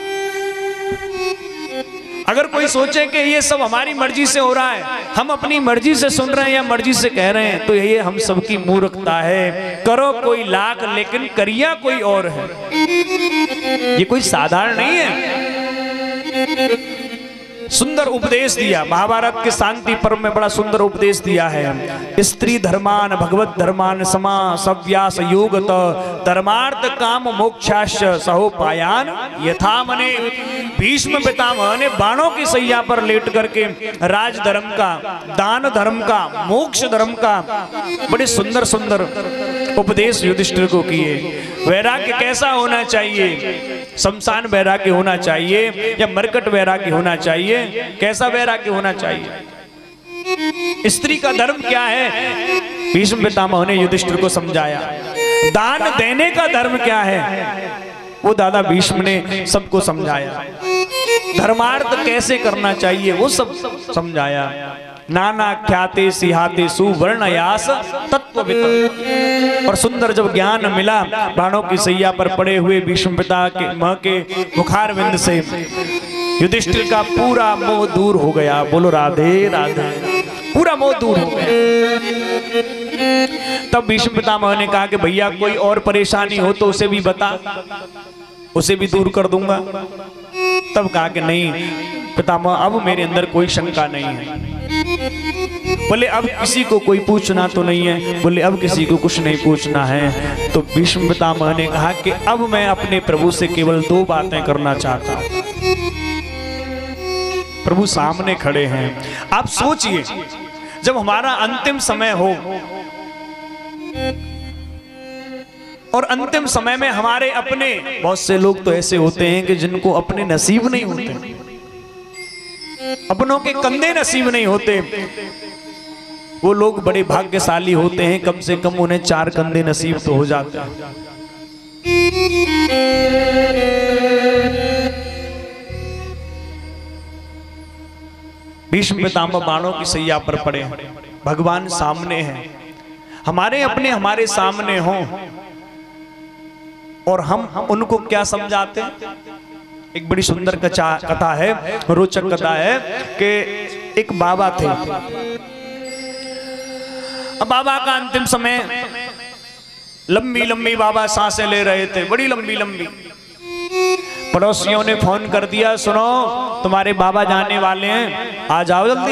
अगर कोई सोचे कि ये सब हमारी मर्जी से हो रहा है, हम अपनी मर्जी से सुन रहे हैं या मर्जी से कह रहे हैं, तो ये हम सबकी मूर्खता है। करो कोई लाख लेकिन करिया कोई और है। ये कोई साधारण नहीं है। सुंदर उपदेश दिया। महाभारत के शांति पर्व में बड़ा सुंदर उपदेश दिया है। स्त्री धर्मान भगवत धर्मान समा सव्यास योगत धर्मार्थ काम मोक्षाश्च सहोपायान यथा मने। भीष्म पितामह ने बाणों की सैया पर लेट करके राज धर्म का, दान धर्म का, मोक्ष धर्म का बड़े सुंदर सुंदर उपदेश युधिष्ठिर को किए। वैराग्य कैसा होना चाहिए, शमशान वैराग्य होना चाहिए या मरकट वैराग्य होना चाहिए, कैसा वैराग्य होना चाहिए, स्त्री का धर्म क्या है, भीष्म पितामह ने युधिष्ठिर को समझाया। दान देने का धर्म क्या है, वो दादा भीष्म ने सबको समझाया। धर्मार्थ कैसे करना चाहिए वो सब समझाया। नाना ख्याते सिहाते सुवर्णयास तत्ववित। और सुंदर जब ज्ञान मिला बाणों की सैया पर पड़े हुए भीष्म पिता के मां के मुखार विंद से युधिष्ठिर का पूरा मोह दूर हो गया। बोलो राधे राधे। पूरा मोह दूर हो गया। तब भीष्म पितामह ने कहा कि भैया कोई और परेशानी हो तो उसे भी बता, उसे भी दूर कर दूंगा। तब कहा कि नहीं पितामह अब मेरे अंदर कोई शंका नहीं है। बोले अब किसी को कोई पूछना तो नहीं है, बोले अब किसी को कुछ नहीं पूछना है। तो भीष्म पितामह ने कहा कि अब मैं अपने प्रभु से केवल दो बातें करना चाहता हूं। प्रभु सामने खड़े हैं। आप सोचिए जब हमारा अंतिम समय हो और अंतिम समय में हमारे अपने, बहुत से लोग तो ऐसे होते हैं कि जिनको अपने नसीब नहीं होते, अपनों के कंधे नसीब नहीं होते, वो लोग बड़े भाग्यशाली होते हैं। कम से कम उन्हें चार कंधे नसीब तो हो जाते हैं। भीष्म पितामह बाणों की सैया पर पड़े, भगवान सामने हैं, हमारे अपने हमारे सामने हों और हम उनको क्या समझाते हैं। एक बड़ी सुंदर कथा है, रोचक कथा है कि एक बाबा थे। अब बाबा का अंतिम समय, लंबी लंबी बाबा सांसें ले रहे थे, बड़ी लंबी लंबी। पड़ोसियों ने फोन कर दिया, सुनो तुम्हारे बाबा जाने वाले हैं, आ जाओ जल्दी।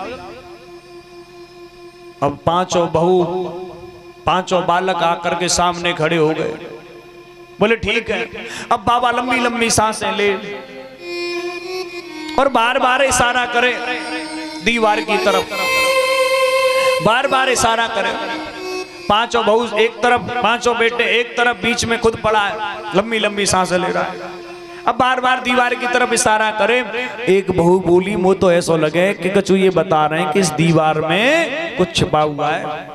अब पांचों बहू, पांचों बालक आकर के सामने खड़े हो गए। बोले ठीक है। अब बाबा लंबी लंबी सांसें ले और बार बार इशारा करे दीवार की तरफ, बार बार इशारा करे। पांचों बहू एक तरफ, पांचों बेटे एक तरफ, बीच में खुद पड़ा है, लंबी लंबी सांसें ले रहा है। अब बार बार दीवार की तरफ इशारा करे। एक बहू बोली, मुझे तो ऐसा लगे कि कछु ये बता रहे हैं कि इस दीवार में कुछ छिपा हुआ है,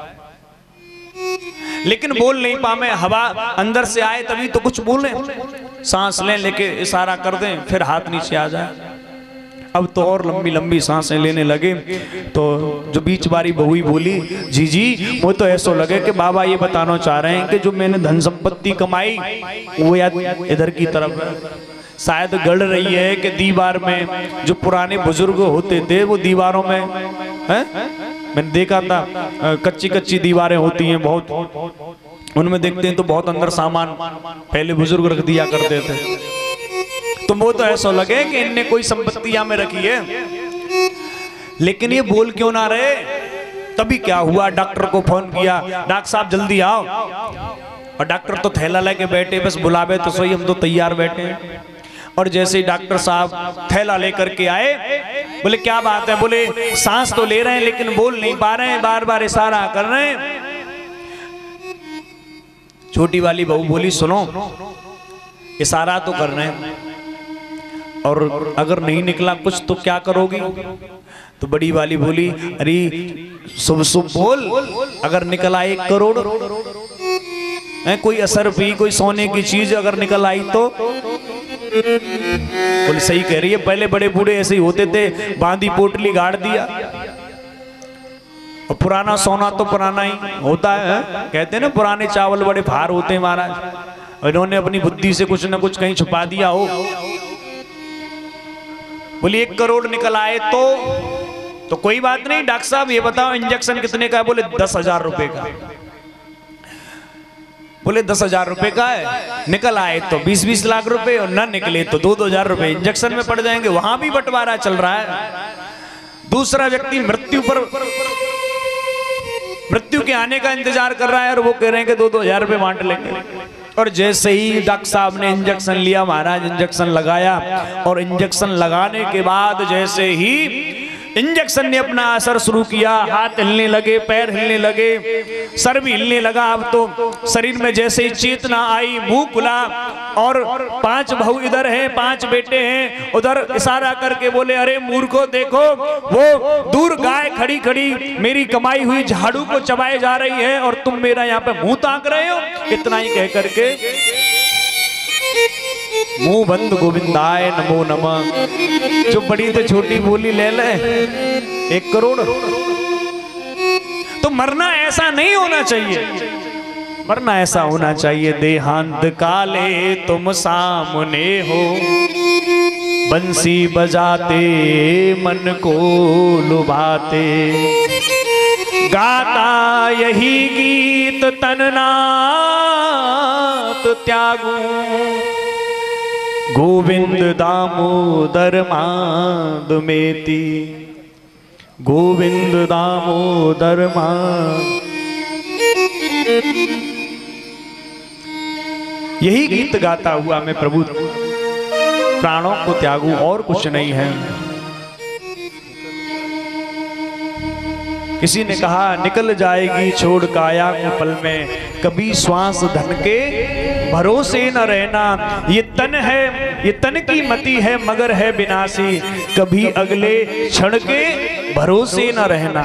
लेकिन बोल नहीं पावे। हवा अंदर से आए तभी तो कुछ बोले, सांस लें लेके इशारा कर दें, फिर हाथ नीचे आ जाए। अब तो और लंबी लंबी सांसें लेने लगे। तो जो बीच वाली बहू बोली, जी जी वो तो ऐसा लगे कि बाबा ये बताना चाह रहे हैं कि जो मैंने धन संपत्ति कमाई वो याद इधर की तरफ है। शायद गढ़ रही है कि दीवार में जो पुराने बुजुर्ग होते थे वो दीवारों में है, मैंने देखा था कच्ची कच्ची दीवारें होती हैं बहुत, उनमें देखते हैं तो बहुत अंदर सामान पहले बुजुर्ग रख दिया करते थे। तो वो तो ऐसा लगे कि इनने कोई संपत्ति यहाँ में रखी है, लेकिन ये बोल क्यों ना रहे। तभी क्या हुआ, डॉक्टर को फोन किया, डॉक्टर साहब जल्दी आओ। और डॉक्टर तो थैला लेके बैठे, बस बुलावे तो सही, हम तो तैयार बैठे हैं। और जैसे ही डॉक्टर साहब थैला लेकर के आए, बोले क्या बात है, बोले सांस तो ले रहे हैं लेकिन बोल नहीं पा रहे हैं, बार बार इशारा कर रहे हैं। छोटी वाली बहू बोली, सुनो इशारा तो कर रहे हैं और अगर नहीं निकला कुछ तो क्या करोगी। तो बड़ी वाली बोली, अरे शुभ शुभ बोल, अगर निकला एक करोड़ है, कोई असर भी, कोई सोने की चीज अगर निकल आई तो। बोले सही कह रही है, पहले बड़े बूढ़े ऐसे ही होते थे, बांधी पोटली गाड़ दिया। और पुराना सोना तो पुराना ही होता है, कहते हैं ना पुराने चावल बड़े भार होते हैं महाराज। इन्होंने अपनी बुद्धि से कुछ न कुछ कहीं छुपा दिया हो। बोले एक करोड़ निकल आए तो तो कोई बात नहीं, डॉक्टर साहब ये बताओ इंजेक्शन कितने का है। बोले दस हजार रुपए का। बोले दस हजार रुपए का है, निकल आए तो बीस बीस लाख रुपए और न निकले तो दो दो हजार रुपए इंजेक्शन में पड़ जाएंगे। वहां भी बंटवारा चल रहा है। दूसरा व्यक्ति मृत्यु पर मृत्यु के आने का इंतजार कर रहा है और वो कह रहे हैं कि दो दो हजार रुपए बांट लेंगे। और जैसे ही डॉक्टर साहब ने इंजेक्शन लिया, महाराज इंजेक्शन लगाया, और इंजेक्शन लगाने के बाद जैसे ही इंजेक्शन ने अपना असर शुरू किया, हाथ हिलने लगे, पैर हिलने लगे, सर भी हिलने लगा। अब तो शरीर में जैसे ही चेतना आई, मुंह खुला, और पांच बहू इधर हैं, पांच बेटे हैं उधर, इशारा करके बोले अरे मूर्खो देखो, वो दूर गाय खड़ी खड़ी मेरी कमाई हुई झाड़ू को चबाए जा रही है और तुम मेरा यहाँ पे मुंह ताक रहे हो। इतना ही कह करके मुंह बंद गोविंदाय नमो नमः। जो बड़ी तो छोटी बोली ले ले, एक करोड़। तो मरना ऐसा नहीं होना चाहिए, मरना ऐसा होना चाहिए देहांत काले तुम सामने हो, बंसी बजाते मन को लुभाते, गाता यही गीत तननाथ त्यागू, गोविंद दामोदर माद मेती, गोविंद दामोदर माद। यही गीत गाता हुआ मैं प्रभु प्राणों को त्यागू, और कुछ नहीं है। किसी ने कहा निकल जाएगी छोड़ काया को पल में, कभी श्वास धन के भरोसे न रहना, ये तन है ये तन की मति है मगर है विनाशी, कभी अगले क्षण के भरोसे न रहना।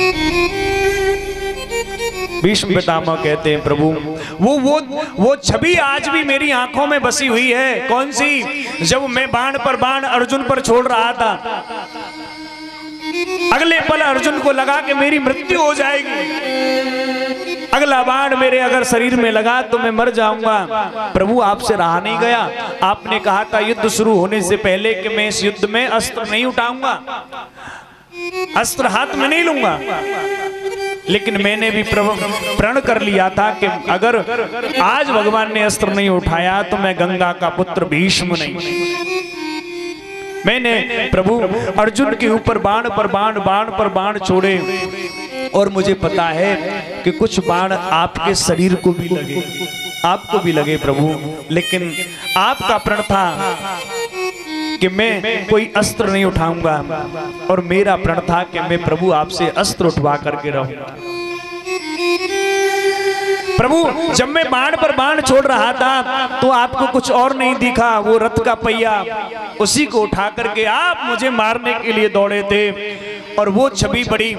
भीष्म पितामह कहते हैं प्रभु वो वो वो छवि आज भी मेरी आंखों में बसी हुई है। कौन सी? जब मैं बाण पर बाण अर्जुन पर छोड़ रहा था, अगले पल अर्जुन को लगा कि मेरी मृत्यु हो जाएगी, अगला बाण मेरे अगर शरीर में लगा तो मैं मर जाऊंगा। प्रभु आपसे रहा नहीं गया। आपने कहा था युद्ध शुरू होने से पहले कि मैं इस युद्ध में अस्त्र नहीं उठाऊंगा, अस्त्र हाथ में नहीं लूंगा, लेकिन मैंने भी प्रण कर लिया था कि अगर आज भगवान ने अस्त्र नहीं उठाया तो मैं गंगा का पुत्र भीष्म नहीं। मैंने प्रभु अर्जुन के ऊपर बाण पर बाण बाण पर बाण छोड़े, और मुझे पता है कि कुछ बाण आपके शरीर को भी लगे, आपको भी लगे प्रभु, लेकिन आपका प्रण था कि मैं कोई अस्त्र नहीं उठाऊंगा, और मेरा प्रण था कि मैं प्रभु आपसे अस्त्र उठवा करके रहूंगा। प्रभु जब मैं बाण पर बाण छोड़ रहा था तो आपको कुछ और नहीं दिखा, वो रथ का पहिया, उसी को उठा करके आप मुझे मारने के लिए दौड़े थे। और वो छवि बड़ी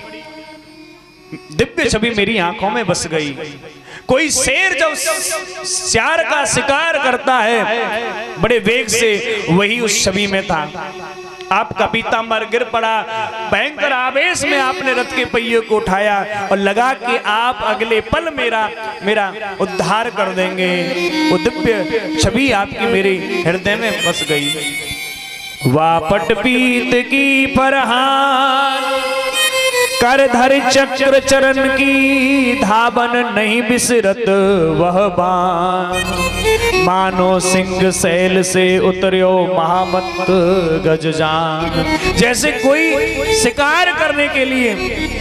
दिव्य छवि मेरी आंखों में बस गई। कोई शेर जब सियार का शिकार करता है बड़े वेग से, वही उस छवि में था। आपका पीताम्बर गिर पड़ा, भयंकर आवेश में आपने रथ के पहिए को उठाया और लगा कि आप अगले पल मेरा मेरा उद्धार कर देंगे। वो दिव्य छवि आपकी मेरे हृदय में बस गई। वापट पीत की फरहान कर धर चक्र चरण की धावन, नहीं बिसरत वह बाण, मानो सिंह सैल से उतरियो महामत गजजान। जैसे कोई शिकार करने के लिए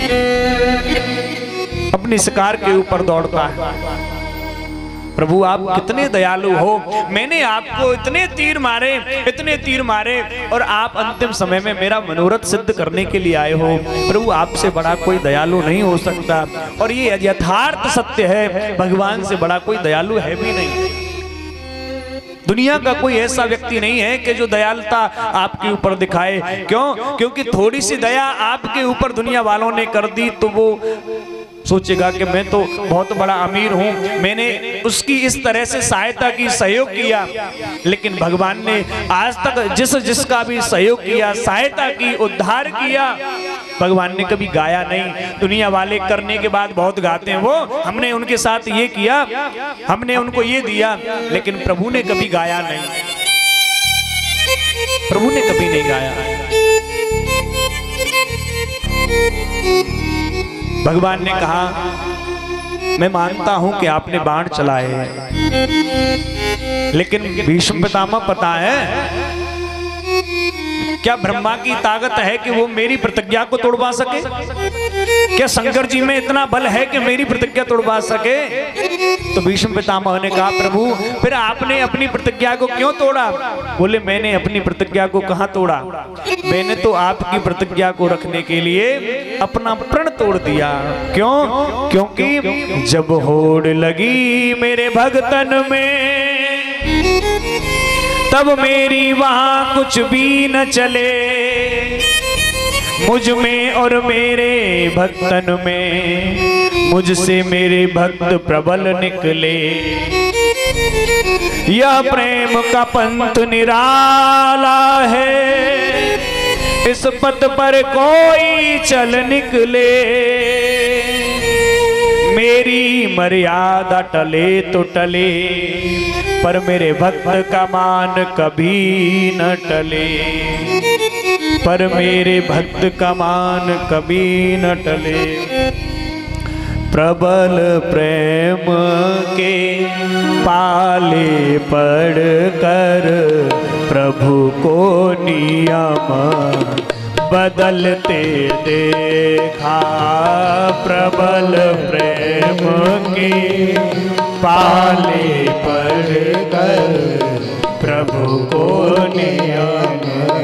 अपने शिकार के ऊपर दौड़ता है। प्रभु आप कितने दयालु हो, मैंने आपको इतने तीर मारे इतने तीर मारे और आप अंतिम समय में मेरा मनोरथ सिद्ध करने के लिए आए हो। प्रभु आपसे बड़ा कोई दयालु नहीं हो सकता, और ये यथार्थ सत्य है, भगवान से बड़ा कोई दयालु है भी नहीं। दुनिया का कोई ऐसा व्यक्ति नहीं है कि जो दयालुता आपके ऊपर दिखाए। क्यों? क्योंकि थोड़ी सी दया आपके ऊपर दुनिया वालों ने कर दी तो वो सोचेगा कि मैं तो बहुत बड़ा अमीर हूं, मैंने उसकी इस तरह से सहायता की, सहयोग किया। लेकिन भगवान ने आज तक जिस जिसका भी सहयोग किया, सहायता की, उद्धार किया, भगवान ने कभी गाया नहीं। दुनिया वाले करने के बाद बहुत गाते हैं, वो हमने उनके साथ ये किया, हमने उनको ये दिया, लेकिन प्रभु ने कभी गाया नहीं। प्रभु ने कभी नहीं गाया। भगवान ने कहा मैं मानता हूं कि आपने बाण चलाए हैं, लेकिन भीष्म पितामह पता है क्या ब्रह्मा की ताकत है कि वो मेरी प्रतिज्ञा को तोड़वा सके? क्या शंकर जी में इतना बल है कि मेरी प्रतिज्ञा तोड़वा सके? तो भीष्म पितामह ने कहा, प्रभु फिर आपने अपनी प्रतिज्ञा को क्यों तोड़ा? बोले, मैंने अपनी प्रतिज्ञा को कहां तोड़ा, मैंने तो आपकी प्रतिज्ञा को रखने के लिए अपना प्रण तोड़ दिया। क्यों? क्योंकि जब होड़ लगी मेरे भगतन में, तब मेरी वहां कुछ भी न चले, मुझ में और मेरे भक्तन में, मुझसे मेरे भक्त प्रबल निकले। यह प्रेम का पंथ निराला है, इस पथ पर कोई चल निकले। मेरी मर्यादा टले तो टले, पर मेरे भक्त का मान कभी न टले, पर मेरे भक्त का मान कभी न टले। प्रबल प्रेम के पाले पड़ कर प्रभु को नियम बदलते देखा। प्रबल प्रेम के पाले पड़ कर प्रभु को नियम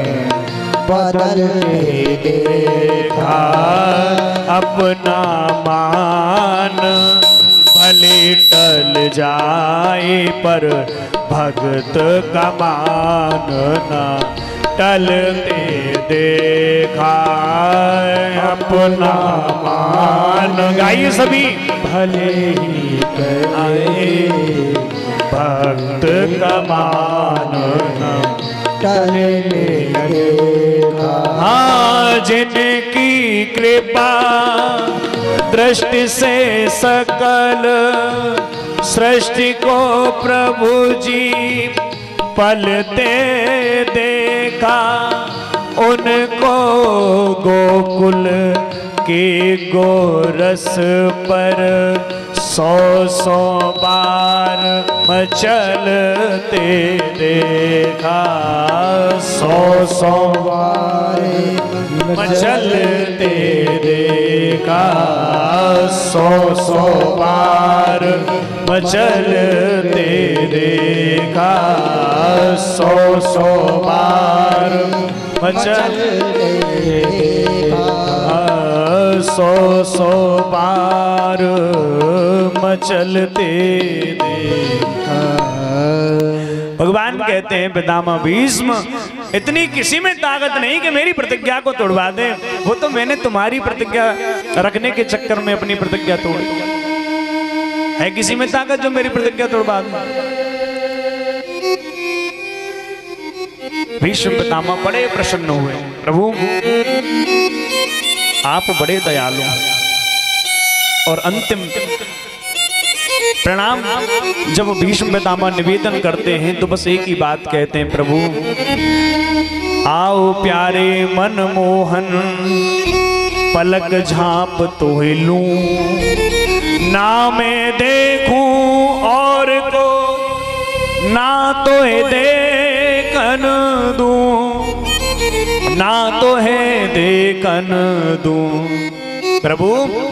बदलते देखा। अपना मान भले टल जाए, पर भक्त का मान न टलते देखा। अपना मान गाइए सभी, भले ही आए, भक्त का मान न टलने देखा। हाँ, जिनकी कृपा दृष्टि से सकल सृष्टि को प्रभु जी पलते देखा। उनको गोकुल के गोरस पर सौ सौ बार मचलते देखा। सौ सौ बार मचलते देखा। सौ सौ बार मचलते देखा। सौ सौ बार मचलते देखा। सौ सौ बार मचलते देखा। भगवान कहते हैं, पितामह भीष्म, इतनी किसी में ताकत नहीं कि मेरी प्रतिज्ञा को तोड़वा दे। वो तो मैंने तुम्हारी प्रतिज्ञा रखने के चक्कर में अपनी प्रतिज्ञा तोड़ी। है किसी में ताकत जो मेरी प्रतिज्ञा तोड़वा दे? भीष्म पितामह बड़े प्रसन्न हुए। प्रभु आप बड़े दयालु हैं। और अंतिम प्रणाम जब भीष्म पितामह निवेदन करते हैं तो बस एक ही बात कहते हैं, प्रभु आओ प्यारे मनमोहन, पलक झांप तो लूं, ना मैं देखूं और को ना तो देखन दूं, ना तो है देखन दूं। प्रभु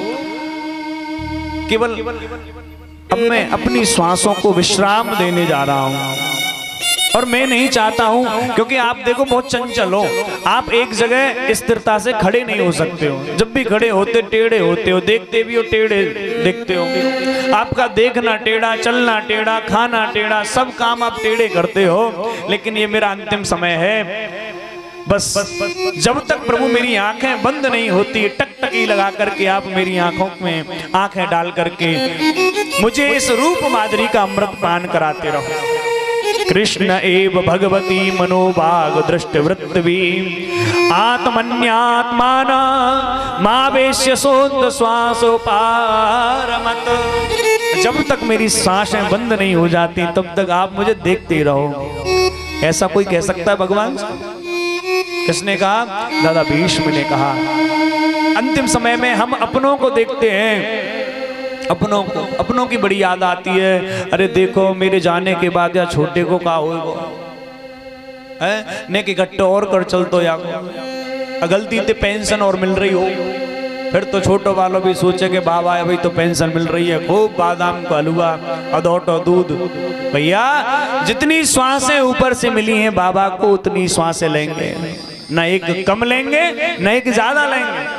केवल अब मैं अपनी श्वासों को विश्राम देने जा रहा हूं, और मैं नहीं चाहता हूं, क्योंकि आप देखो बहुत चंचल हो, आप एक जगह स्थिरता से खड़े नहीं हो सकते हो। जब भी खड़े होते टेढ़े होते हो, देखते भी हो टेढ़े देखते हो। आपका देखना टेढ़ा, चलना टेढ़ा, खाना टेढ़ा, सब काम आप टेढ़े करते हो। लेकिन ये मेरा अंतिम समय है। बस जब तक प्रभु मेरी आंखें बंद नहीं होती, टकटकी लगा करके आप मेरी आंखों में आंखें डाल करके मुझे इस रूप माधुरी का अमृत पान कराते रहो। कृष्ण एव भगवती मनोभाग दृष्ट वृत्तवी आत्मन्यात्मान मावेश्य सोद श्वासोपारमत। जब तक मेरी सांसें बंद नहीं हो जाती तब तक आप मुझे देखते ही रहो। ऐसा कोई कह सकता है भगवान? किसने कहा? दादा भीष्म ने कहा। अंतिम समय में हम अपनों को देखते हैं अपनों को अपनों की बड़ी याद आती है। अरे देखो मेरे जाने के बाद या छोटे को का हो है ने कि गट्टे और कर चल तो या गलती ते पेंशन और मिल रही हो, फिर तो छोटो वालों भी सोचे कि बाबा है भाई तो पेंशन मिल रही है, खूब बादाम का हलवा अदौटो दूध। भैया जितनी श्वासें ऊपर से मिली हैं बाबा को उतनी श्वासें लेंगे, ना एक कम लेंगे ना एक ज्यादा लेंगे।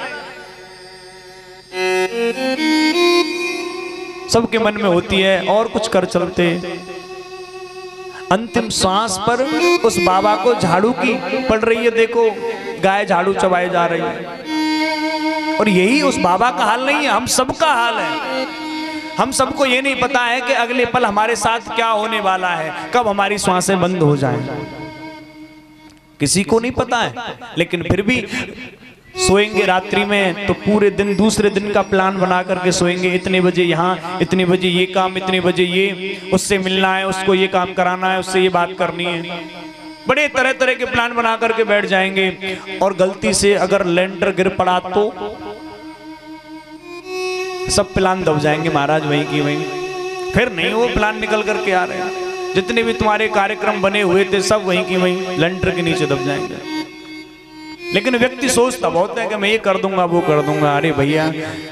सबके मन में होती है और कुछ कर चलते। अंतिम श्वास पर उस बाबा को झाड़ू की पड़ रही है, देखो गाय झाड़ू चबाए जा रही है। और यही उस बाबा का हाल नहीं है, हम सबका हाल है। हम सबको ये नहीं पता है कि अगले पल हमारे साथ क्या होने वाला है, कब हमारी श्वासें बंद हो जाएं, किसी को नहीं पता है। लेकिन फिर भी सोएंगे रात्रि में तो पूरे दिन दूसरे दिन का प्लान बना करके सोएंगे। इतने बजे यहाँ, इतने बजे ये काम, इतने बजे ये, उससे मिलना है, उसको ये काम कराना है, उससे ये बात करनी है। बड़े तरह तरह के प्लान बना करके बैठ जाएंगे। और गलती से अगर लेंटर गिर पड़ा तो सब प्लान दब जाएंगे महाराज, वहीं की वहीं। फिर नहीं वो प्लान निकल करके आ रहे हैं। जितने भी तुम्हारे कार्यक्रम बने हुए थे सब वहीं की वहीं लेंटर के नीचे दब जाएंगे। लेकिन व्यक्ति सोचता बहुत है कि मैं ये कर दूंगा वो कर दूंगा। अरे भैया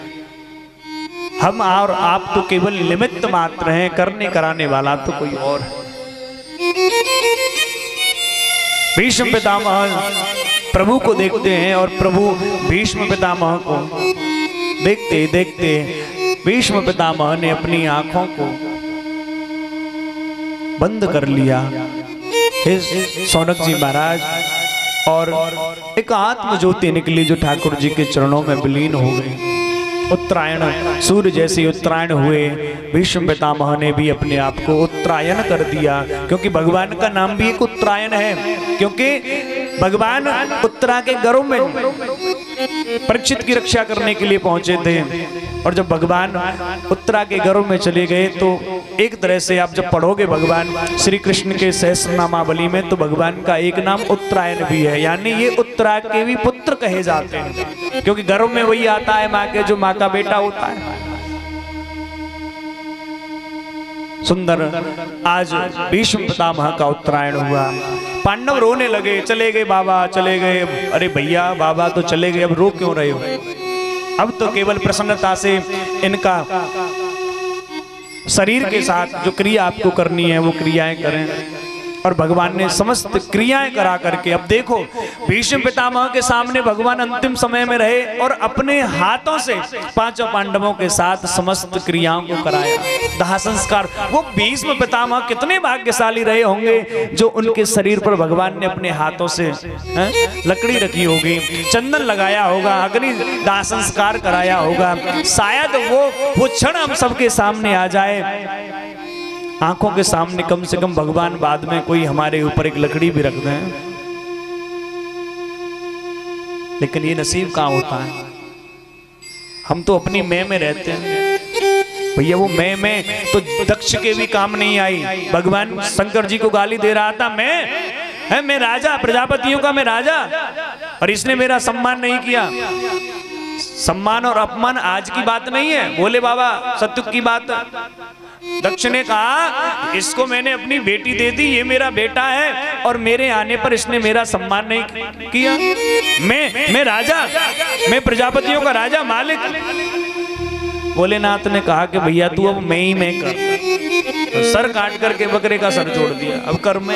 हम और आप तो केवल निमित्त मात्र हैं, करने कराने वाला तो कोई और है। भीष्म पितामह प्रभु को देखते हैं और प्रभु भीष्म पितामह को देखते देखते भीष्म पितामह ने अपनी आंखों को बंद कर लिया। हे सौनक जी महाराज, और एक आत्म ज्योति निकली जो ठाकुर जी के चरणों में विलीन हो गई। उत्तरायण सूर्य जैसे उत्तरायण हुए, भीष्म पितामह ने भी अपने आप को उत्तरायण कर दिया। क्योंकि भगवान का नाम भी एक उत्तरायण है, क्योंकि भगवान उत्तरा के गर्भ में परीक्षित की रक्षा करने के लिए पहुंचे थे। और जब भगवान उत्तरा के गर्भ में चले गए तो एक तरह से आप जब पढ़ोगे भगवान श्री कृष्ण के सहस्रनामावली में तो भगवान का एक नाम उत्तरायण भी है, यानी ये उत्तरा के भी पुत्र कहे जाते हैं। क्योंकि गर्भ में वही आता है माँ के जो माँ का बेटा होता है। सुंदर आज भीष्म पितामह का उत्तरायण हुआ। पांडव रोने लगे, चले गए बाबा चले गए। अरे भैया बाबा तो चले गए, अब रो क्यों रहे हो? अब तो केवल प्रसन्नता से इनका शरीर के साथ जो क्रिया आपको करनी है वो क्रियाएं करें। और भगवान ने समस्त क्रियाएं करा करके, अब देखो भीष्म पितामह के सामने भगवान अंतिम समय में रहे और अपने हाथों से पांचों पांडवों के साथ समस्त क्रियाओं को कराया, दाह संस्कार। वो भीष्म पितामह कितने भाग्यशाली रहे होंगे जो उनके शरीर पर भगवान ने अपने हाथों से है, लकड़ी रखी होगी, चंदन लगाया होगा, अग्नि दाह संस्कार कराया होगा। शायद वो वो क्षण हम सबके सामने आ जाए, आंखों के सामने कम से कम भगवान बाद में कोई हमारे ऊपर एक लकड़ी भी रख दें। लेकिन ये नसीब कहाँ होता है? हम तो अपनी मैं में रहते हैं। भैया वो मैं में तो दक्ष के भी काम नहीं आई। भगवान शंकर जी को गाली दे रहा था, मैं है मैं राजा, प्रजापतियों का मैं राजा, और इसने मेरा सम्मान नहीं किया। सम्मान और अपमान आज की बात नहीं है, बोले बाबा सत्युग की बात। दक्ष ने कहा इसको मैंने अपनी बेटी दे दी, ये मेरा बेटा है और मेरे आने पर इसने मेरा सम्मान नहीं किया। मैं मैं राजा, मैं प्रजापतियों का राजा, मालिक। भोलेनाथ ने कहा कि भैया तू अब मैं ही मैं कर। तो सर काट करके बकरे का सर छोड़ दिया, अब कर मैं।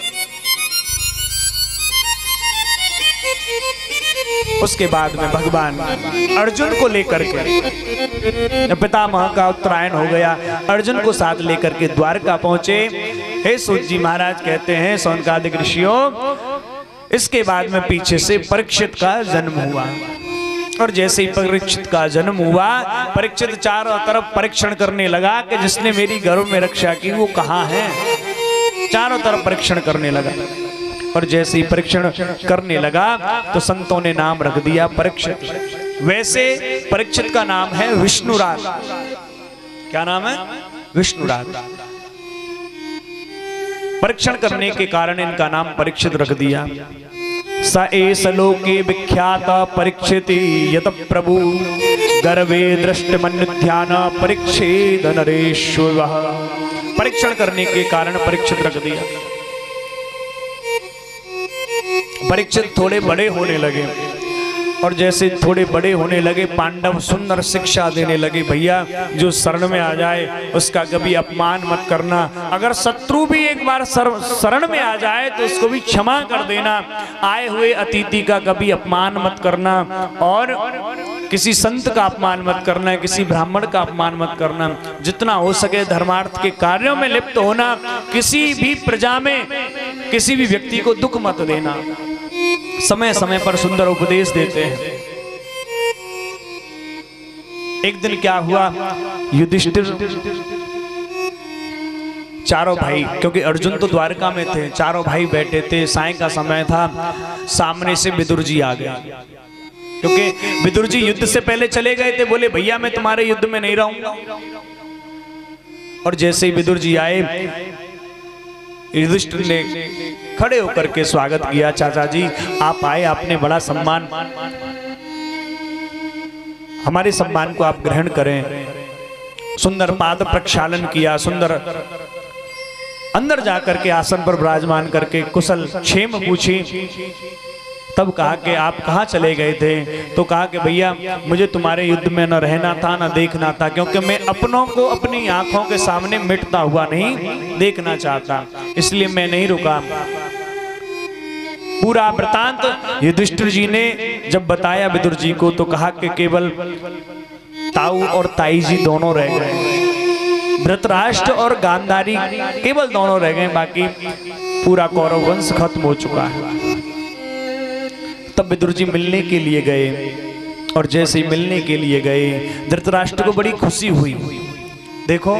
उसके बाद में भगवान अर्जुन को लेकर के, पितामह का उत्तरायण हो गया, अर्जुन को साथ लेकर के द्वारका पहुंचे। हे सूत जी महाराज कहते हैं सौनकादिक ऋषियों, इसके बाद में पीछे से परीक्षित का जन्म हुआ। और जैसे ही परीक्षित का जन्म हुआ, परीक्षित चारों तरफ परीक्षण करने लगा कि जिसने मेरी गर्भ में रक्षा की वो कहाँ है। चारों तरफ परीक्षण करने लगा, और जैसे ही परीक्षण करने लगा तो संतों ने नाम रख दिया परीक्षित। वैसे परीक्षित का नाम है विष्णुराज। क्या नाम है? विष्णुराज। परीक्षण करने के कारण इनका नाम परीक्षित रख दिया। स एष लोके विख्यात परीक्षिति यत प्रभु गर्वे दृष्टमन्युध्यान परीक्षेद नरेश्वर। परीक्षण करने के कारण परीक्षित रख दिया। परीक्षित थोड़े बड़े होने लगे और जैसे थोड़े बड़े होने लगे पांडव सुंदर शिक्षा देने लगे, भैया जो शरण में आ जाए उसका कभी अपमान मत करना, अगर शत्रु भी एक बार शरण में आ जाए तो उसको भी क्षमा कर देना, आए हुए अतिथि का कभी अपमान मत करना और किसी संत का अपमान मत करना, किसी ब्राह्मण का अपमान मत करना, जितना हो सके धर्मार्थ के कार्यों में लिप्त होना, किसी भी प्रजा में किसी भी व्यक्ति को दुख मत देना। समय समय पर सुंदर उपदेश देते हैं। एक दिन क्या हुआ, युधिष्ठिर चारों भाई, क्योंकि अर्जुन तो द्वारका में थे, चारों भाई बैठे थे, साय का समय था, सामने से विदुर जी आ गए, क्योंकि विदुर जी युद्ध से पहले चले गए थे, बोले भैया मैं तुम्हारे युद्ध में नहीं रहूंगा। और जैसे ही विदुर जी आए युधिष्ठिर ने खड़े होकर के स्वागत किया, चाचा जी आप आए, आपने बड़ा सम्मान, हमारे सम्मान को आप ग्रहण करें। सुंदर पाद प्रक्षालन किया, सुंदर अंदर जाकर के आसन पर विराजमान करके कुशल क्षेम पूछी। तब कहा कि आप कहाँ चले गए थे, तो कहा कि भैया मुझे तुम्हारे युद्ध में न रहना था न देखना था, क्योंकि मैं अपनों को अपनी आंखों के सामने मिटता हुआ नहीं देखना चाहता, इसलिए मैं नहीं रुका। पूरा वृतांत युधिष्ठिर जी ने जब बताया विदुर जी को, तो कहा कि केवल ताऊ और ताई जी दोनों रह गए, धृतराष्ट्र और गांधारी केवल दोनों रह गए, बाकी पूरा कौरव वंश खत्म हो चुका है। तब विदुर जी मिलने के लिए गए और जैसे ही मिलने के लिए गए धृतराष्ट्र को बड़ी खुशी हुई। देखो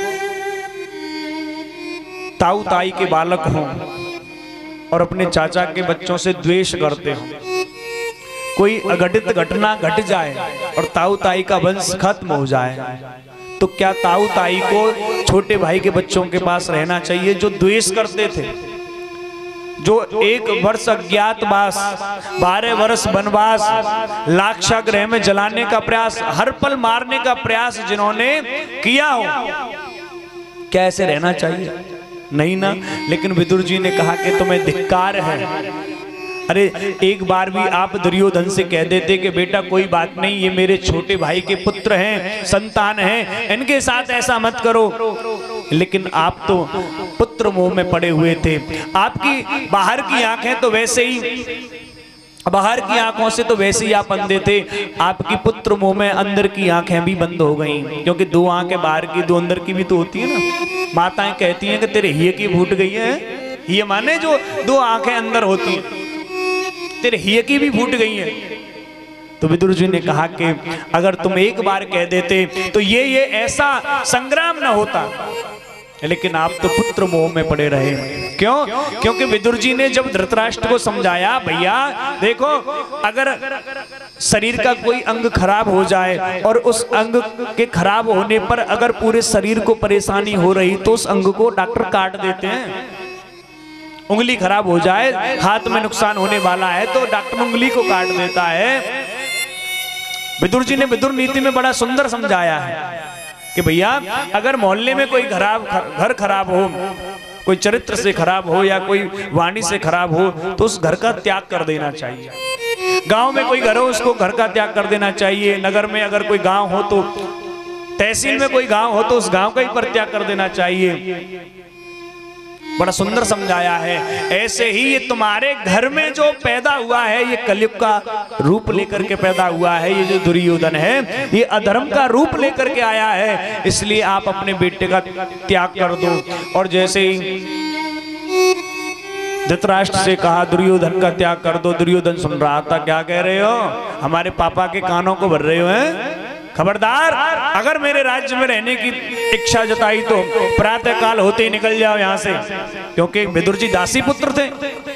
ताऊ ताई के बालक हों और अपने चाचा के बच्चों से द्वेष करते हो, कोई अघटित घटना घट जाए और ताऊ ताई का वंश खत्म हो जाए, तो क्या ताऊ ताई को छोटे भाई के बच्चों के पास रहना चाहिए जो द्वेष करते थे, जो एक वर्ष अज्ञातवास, बारह वर्ष वनवास, लाक्षागृह में जलाने का प्रयास, हर पल मारने का प्रयास जिन्होंने किया हो, क्या ऐसे रहना चाहिए? नहीं ना। लेकिन विदुर जी ने कहा कि तुम्हें धिक्कार है। अरे एक बार भी आप दुर्योधन से कह देते कि बेटा कोई बात नहीं, ये मेरे छोटे भाई के पुत्र हैं, संतान हैं, इनके साथ ऐसा मत करो। लेकिन आप तो पुत्र मोह में पड़े हुए थे, आपकी बाहर की आंखें तो वैसे ही, बाहर की आंखों से तो वैसे ही आप अंधे थे, आपकी पुत्र मोह में अंदर की आंखें भी बंद हो गईं, क्योंकि दो आंखें बाहर की दो अंदर की भी तो होती है ना। माताएं कहती हैं कि तेरे हिये की फूट गई है, ये माने जो दो आंखें अंदर होती हैं, तेरे हिये की भी फूट गई है। तो विदुर जी ने कहा कि अगर तुम एक बार कह देते तो ये ये ऐसा संग्राम न होता, लेकिन आप तो पुत्र मोह में पड़े रहे। क्यों? क्योंकि विदुर जी ने जब धृतराष्ट्र को समझाया, भैया देखो अगर शरीर का कोई अंग खराब हो जाए और उस अंग के खराब होने पर अगर पूरे शरीर को परेशानी हो रही तो उस अंग को डॉक्टर काट देते हैं। उंगली खराब हो जाए, हाथ में नुकसान होने वाला है तो डॉक्टर उंगली को काट देता है। विदुर जी ने विदुर नीति में बड़ा सुंदर समझाया है कि भैया अगर मोहल्ले में कोई खराब घर खराब हो, कोई चरित्र से खराब हो या कोई वाणी से खराब हो तो उस घर का त्याग कर देना चाहिए। गांव में कोई घर हो उसको घर का त्याग कर देना चाहिए। नगर में अगर कोई गांव हो तो, तहसील में कोई गांव हो तो उस गांव का ही परित्याग कर देना चाहिए। बड़ा सुंदर समझाया है। ऐसे ही ये तुम्हारे घर में जो पैदा हुआ है ये कलयुग का रूप लेकर के पैदा हुआ है। ये जो दुर्योधन है ये अधर्म का रूप लेकर के आया है, इसलिए आप अपने बेटे का त्याग कर दो। और जैसे ही धृतराष्ट्र से कहा दुर्योधन का त्याग कर दो, दुर्योधन सुन रहा था। क्या कह रहे हो? हमारे पापा के कानों को भर रहे हो हैं? खबरदार, अगर मेरे राज्य में रहने की इच्छा जताई तो प्रातः काल होते ही निकल जाओ यहाँ से, क्योंकि विदुर जी दासी पुत्र थे,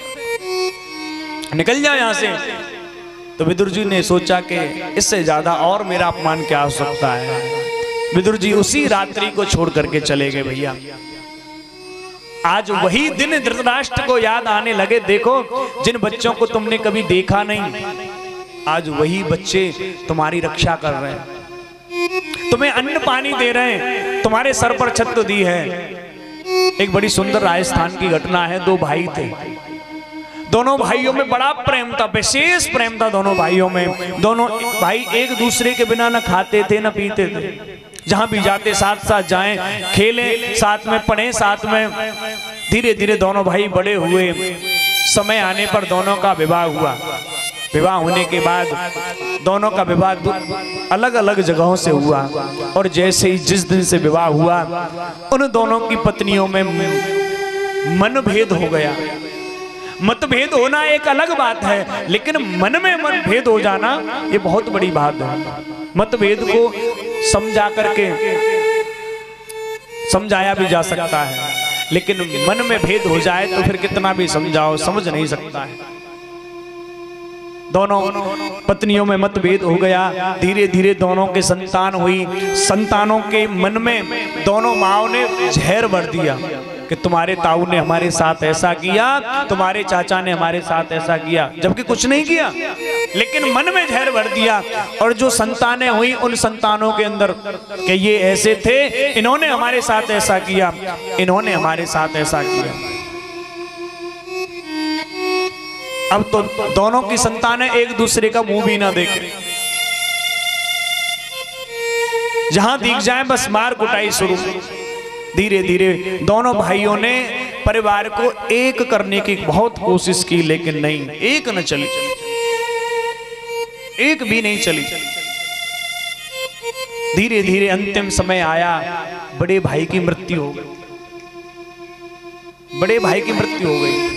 निकल जाओ यहाँ से। तो विदुर जी ने सोचा कि इससे ज्यादा और मेरा अपमान क्या हो सकता है। विदुर जी उसी रात्रि को छोड़ करके चले गए। भैया आज वही दिन धृतराष्ट्र को याद आने लगे। देखो जिन बच्चों को तुमने कभी देखा नहीं, आज वही बच्चे तुम्हारी रक्षा कर रहे हैं, तुम्हें अन्न पानी दे रहे हैं, तुम्हारे सर पर छत दी है। एक बड़ी सुंदर राजस्थान की घटना है। दो भाई थे, दोनों भाइयों में बड़ा प्रेम था, विशेष प्रेम था दोनों भाइयों में। दोनों भाई एक दूसरे के बिना न खाते थे न पीते थे, जहां भी जाते साथ साथ जाएं, खेलें साथ में, पढ़ें साथ में। धीरे धीरे दोनों भाई बड़े हुए, समय आने पर दोनों का विवाह हुआ। विवाह होने के बाद दोनों का विवाह अलग अलग जगहों से हुआ, और जैसे ही जिस दिन से विवाह हुआ उन दोनों की पत्नियों में मनभेद हो गया। मतभेद होना एक अलग बात है, लेकिन मन में मनभेद हो जाना ये बहुत बड़ी बात है। मतभेद को समझा करके समझाया भी जा सकता है, लेकिन मन में भेद हो जाए तो फिर कितना भी समझाओ समझ नहीं सकता है। दोनों पत्नियों में मतभेद हो गया। धीरे धीरे दोनों के संतान हुई। संतानों के मन में दोनों माओ ने जहर भर दिया कि तुम्हारे ताऊ ने हमारे साथ ऐसा किया, तुम्हारे चाचा ने हमारे साथ ऐसा किया, जबकि कुछ नहीं किया, लेकिन मन में जहर भर दिया। और जो संतानें हुई उन संतानों के अंदर कि ये ऐसे थे, इन्होंने हमारे साथ ऐसा किया, इन्होंने हमारे साथ ऐसा किया। अब तो दोनों की संतानें एक दूसरे का मुंह भी ना देखें, जहां दिख जाए बस मार कुटाई शुरू। धीरे धीरे दोनों भाइयों ने परिवार को एक करने की बहुत कोशिश की, लेकिन नहीं, एक न चली, एक भी नहीं चली। धीरे धीरे अंतिम समय आया, बड़े भाई की मृत्यु हो गई। बड़े भाई की मृत्यु हो गई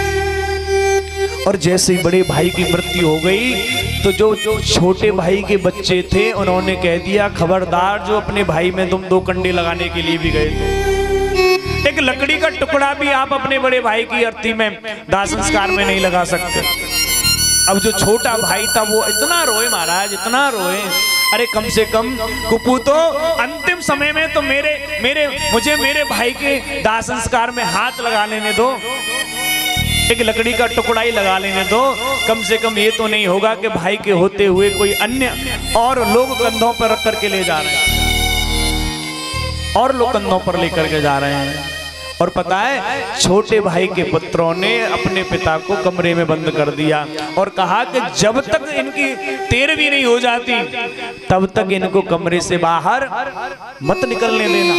और जैसे ही बड़े भाई की मृत्यु हो गई तो जो जो छोटे भाई के बच्चे थे उन्होंने कह दिया, खबरदार, जो अपने भाई में तुम दो कंडे लगाने के लिए भी गए थे, एक लकड़ी का टुकड़ा भी आप अपने बड़े भाई की अर्थी में दाह संस्कार में नहीं लगा सकते। अब जो छोटा भाई था वो इतना रोए महाराज, इतना रोए, अरे कम से कम कुकू तो अंतिम समय में तो मेरे मेरे मुझे मेरे भाई के दाह संस्कार में हाथ लगा लेने दो, एक लकड़ी का टुकड़ा ही लगा लेने दो। कम से कम ये तो नहीं होगा कि भाई के होते हुए कोई अन्य और लोग कंधों पर रख करके ले जा रहे हैं, और लोग कंधों पर लेकर के जा रहे हैं। और पता है, छोटे भाई के पुत्रों ने अपने पिता को कमरे में बंद कर दिया और कहा कि जब तक इनकी तेरहवीं नहीं हो जाती तब तक इनको कमरे से बाहर मत निकलने देना।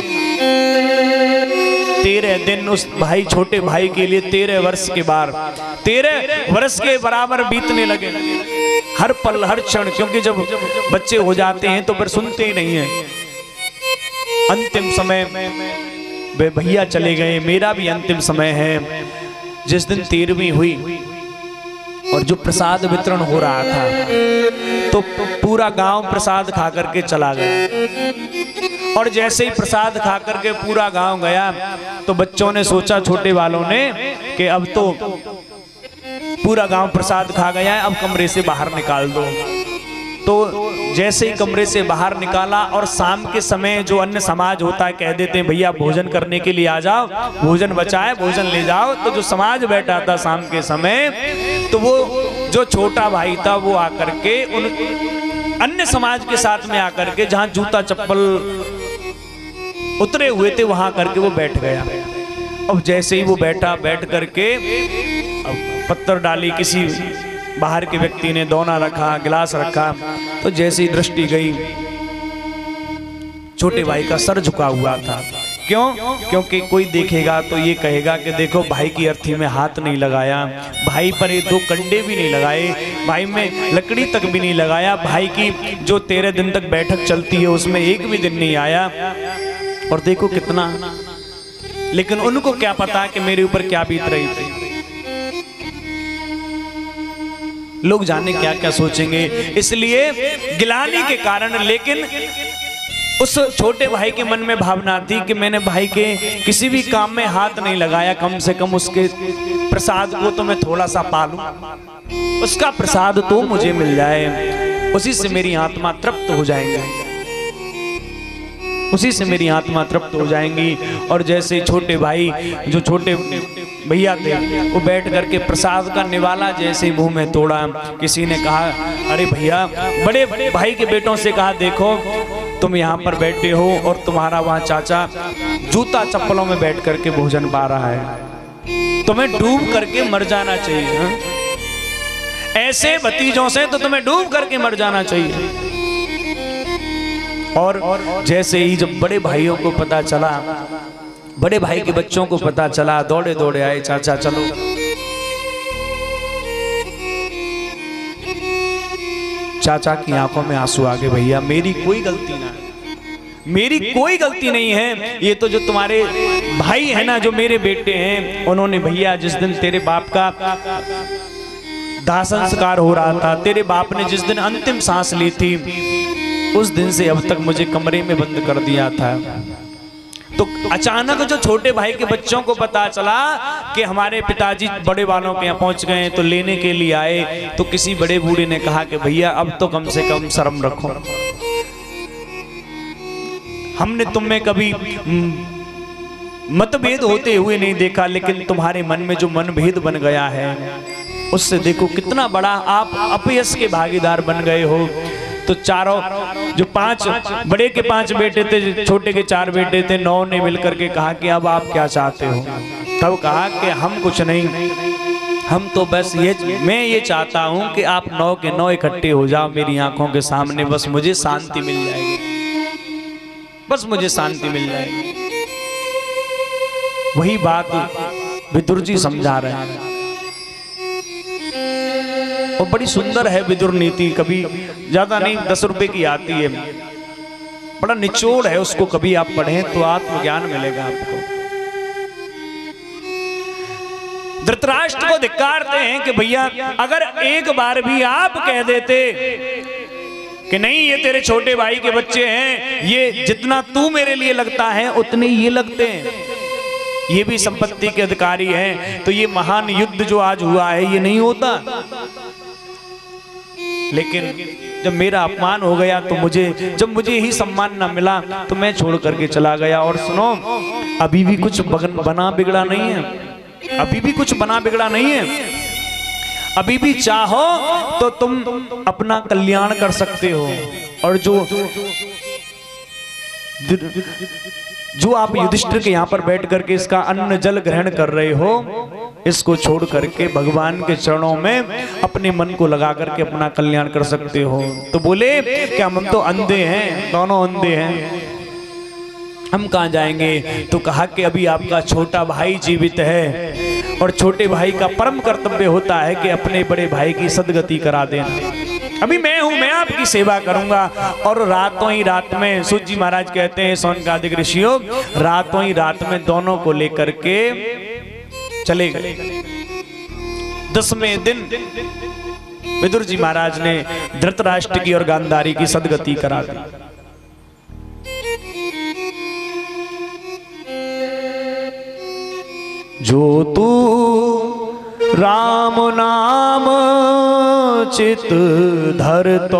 तेरह दिन उस भाई छोटे भाई के लिए तेरह वर्ष के बाद तेरह वर्ष के बराबर बीतने लगे, हर पल हर क्षण, क्योंकि जब बच्चे हो जाते हैं तो फिर सुनते ही नहीं है। अंतिम समय वे भैया चले गए, मेरा भी अंतिम समय है। जिस दिन तेरहवीं हुई और जो प्रसाद वितरण हो रहा था तो पूरा गांव प्रसाद खा करके चला गया। और जैसे ही प्रसाद खा करके पूरा गांव गया तो बच्चों ने सोचा, छोटे वालों ने, कि अब तो पूरा गांव प्रसाद खा गया है, अब कमरे से बाहर निकाल दो। तो जैसे ही कमरे से बाहर निकाला और शाम के समय जो अन्य समाज होता है कह देते हैं, भैया भोजन करने के लिए आ जाओ, भोजन बचा है, भोजन ले जाओ। तो जो समाज बैठा था शाम के समय, तो वो जो छोटा भाई था वो आकर के उन अन्य समाज के साथ में आकर के जहां जूता चप्पल उतरे हुए थे वहां करके वो बैठ गया। अब जैसे ही वो बैठा, बैठ करके पत्थर डाली, किसी बाहर के व्यक्ति ने दोना रखा, गिलास रखा, तो जैसे ही दृष्टि गई, छोटे भाई का सर झुका हुआ था। क्यों? क्योंकि कोई देखेगा तो ये कहेगा कि देखो, भाई की अर्थी में हाथ नहीं लगाया, भाई पर ये दो कंडे भी नहीं लगाए, भाई में लकड़ी तक भी नहीं लगाया, भाई की जो तेरह दिन तक बैठक चलती है उसमें एक भी दिन नहीं आया। और देखो कितना, लेकिन उनको क्या पता कि मेरे ऊपर क्या बीत रही थी। लोग जाने क्या क्या सोचेंगे, इसलिए गिलानी के कारण। लेकिन उस छोटे भाई के मन में भावना थी कि मैंने भाई के किसी भी काम में हाथ नहीं लगाया, कम से कम उसके प्रसाद को तो मैं थोड़ा सा पालूं, उसका प्रसाद तो मुझे मिल जाए, उसी से मेरी आत्मा तृप्त हो जाएगी। उसी से मेरी आत्मा तृप्त हो जाएंगी। और जैसे छोटे भाई जो छोटे भैया थे वो बैठ करके प्रसाद का निवाला जैसे मुंह में तोड़ा, किसी ने कहा अरे भैया, बड़े बड़े भाई के बेटों से कहा देखो तुम यहाँ पर बैठे हो और तुम्हारा वहाँ चाचा जूता चप्पलों में बैठ करके भोजन पा रहा है, तुम्हें डूब करके मर जाना चाहिए। हा? ऐसे भतीजों से तो तुम्हें डूब करके मर जाना चाहिए। और जैसे ही जब बड़े भाइयों को पता चला, बड़े भाई के बच्चों को पता चला, दौड़े दौड़े आए, चाचा चलो। चाचा की आंखों में आंसू आ गए, भैया मेरी कोई गलती ना है, मेरी कोई गलती नहीं है, ये तो जो तुम्हारे भाई है ना, जो मेरे बेटे हैं, उन्होंने भैया जिस दिन तेरे बाप का दाह संस्कार हो रहा था, तेरे बाप ने जिस दिन अंतिम सांस ली थी, उस दिन से अब तक मुझे कमरे में बंद कर दिया था। तो अचानक जो छोटे भाई के बच्चों को पता चला कि हमारे पिताजी बड़े वालों के यहाँ पहुंच गए, तो लेने के लिए आए, तो किसी बड़े बूढ़े ने कहा कि भैया अब तो कम से कम शर्म रखो, हमने तुम में कभी मतभेद होते हुए नहीं देखा, लेकिन तुम्हारे मन में जो मनभेद बन गया है उससे देखो कितना बड़ा आप अपयश के भागीदार बन गए हो। तो चारों जो पांच बड़े के पांच बेटे थे, छोटे के चार बेटे थे, नौ ने मिलकर के कहा कि अब आप क्या चाहते हो। तब कहा कि हम कुछ नहीं, हम तो बस ये मैं ये चाहता हूं कि आप नौ के नौ इकट्ठे हो जाओ मेरी आंखों के सामने, बस मुझे शांति मिल जाएगी, बस मुझे शांति मिल जाएगी। वही बात विदुर जी समझा रहे हैं और बड़ी सुंदर है विदुर नीति। कभी ज्यादा नहीं, दस रुपए की आती है, बड़ा निचोड़ है, उसको कभी आप पढ़ें तो आत्मज्ञान मिलेगा आपको। धृतराष्ट्र को धिक्कारते हैं कि भैया अगर एक बार भी आप कह देते कि नहीं ये तेरे छोटे भाई के बच्चे हैं, ये जितना तू मेरे लिए लगता है उतने ये लगते हैं, ये भी संपत्ति के अधिकारी हैं, तो ये महान युद्ध जो आज हुआ है ये नहीं होता। लेकिन जब मेरा अपमान हो गया तो मुझे जब मुझे ही सम्मान ना मिला तो मैं छोड़ करके चला गया। और सुनो, अभी भी कुछ बना बिगड़ा नहीं है, अभी भी कुछ बना बिगड़ा नहीं है, अभी भी चाहो तो तुम अपना कल्याण कर सकते हो। और जो जो आप युधिष्ठिर के यहाँ पर बैठ करके इसका अन्न जल ग्रहण कर रहे हो, इसको छोड़ करके भगवान के चरणों में अपने मन को लगा करके अपना कल्याण कर सकते हो। तो बोले कि हम तो अंधे हैं, दोनों अंधे हैं, हम कहाँ जाएंगे। तो कहा कि अभी आपका छोटा भाई जीवित है और छोटे भाई का परम कर्तव्य होता है कि अपने बड़े भाई की सदगति करा देना। अभी मैं हूं, मैं आपकी सेवा करूंगा। और रातों ही रात में सूत जी महाराज कहते हैं, सौनकादिक ऋषियों, रातों ही रात में दोनों को लेकर के चले गए। दसवें दिन विदुर जी महाराज ने धृतराष्ट्र की और गांधारी की सदगति करा दी। जो तू राम नाम चित धर तो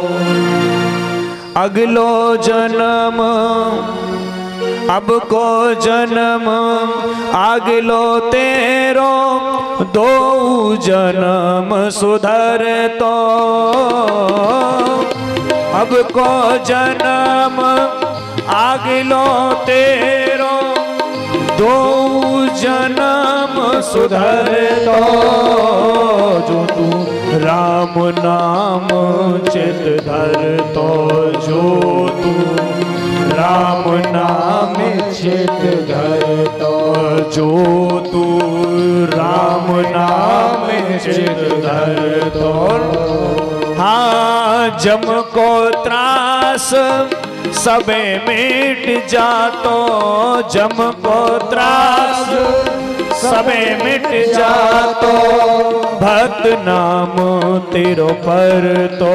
अगलो जन्म अब को जन्म अगलो तेरो दो जन्म सुधर तो अब को जन्म अगलो तेरो दो जन्म सुधर तो जो तू राम नाम चित धर तो जो तू राम नाम चित धर तो जो तू राम नाम चित धर तो। हाँ जम को त्रास सबे मिट जातो, जम को त्रास सबे मिट जातो, भक्त नाम तेरो पर तो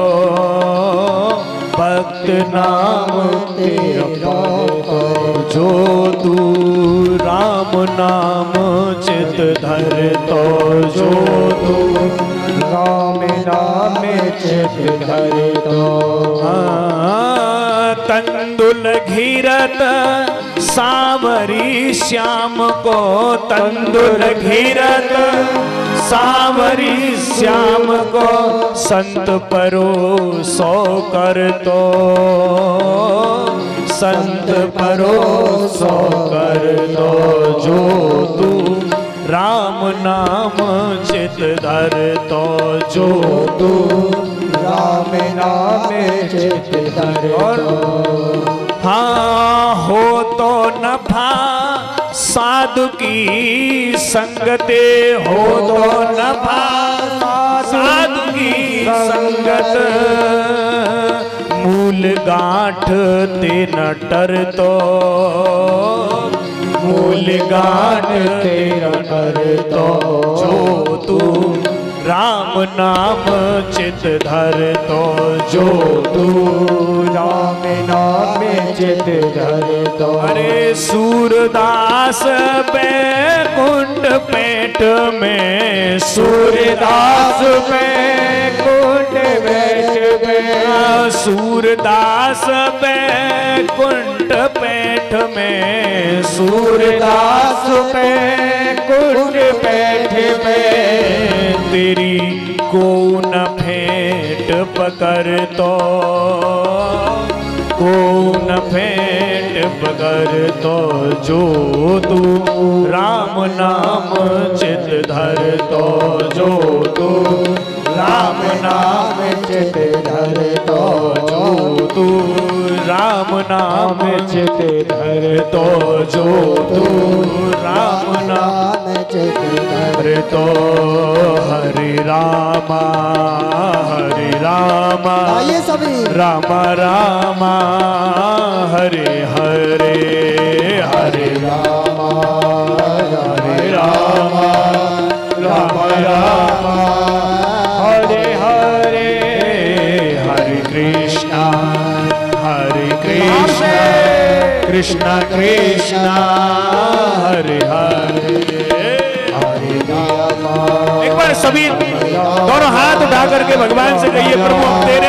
भक्त नाम तेरो पर तो जो तू राम नाम चित धर तो जो तू राम नाम चित धर तो। हाँ तंदुल घीरत सावरी श्याम को, तंदुल घीरत सावरी श्याम को, संत परोसो कर तो, संत परोसो कर तो, जो तू राम नाम चित धर तो, जो तू राम नाम चित धर तो। हाँ हो तो नफा साधु की संगते, हो तो नफा साधु की संगत, मूल गांठ ते न टर तो, मूल गांठ ते न टर तो, जो तू राम नाम चित धर तो, जो तू राम नाम चित धर तो। अरे सूरदास बैकुंठ पेट में, सूरदास बैकुंठ पेट में, सूरदास बैकुंठ पेट में, सूरदास बैकुंठ पेट में, तेरी को न भेंट पकड़ तो, को न भेंट पकड़ तो, जो तू राम नाम चित धर तो, जो तू राम नाम चित धर तो, जो तू राम नाम चित धर तो, जो तू राम नाम चित धर तो, हरे रामा हरे रामा, आइए सभी रामा रामा हरे हरे, हरे रामा हरे रामा, रामा रामा हरे हरे, हरे कृष्णा हरे कृष्णा, कृष्णा कृष्णा हरे हरे, एक बार सभी दोनों हाथ उठा करके भगवान से कहिए, प्रभु हम तेरे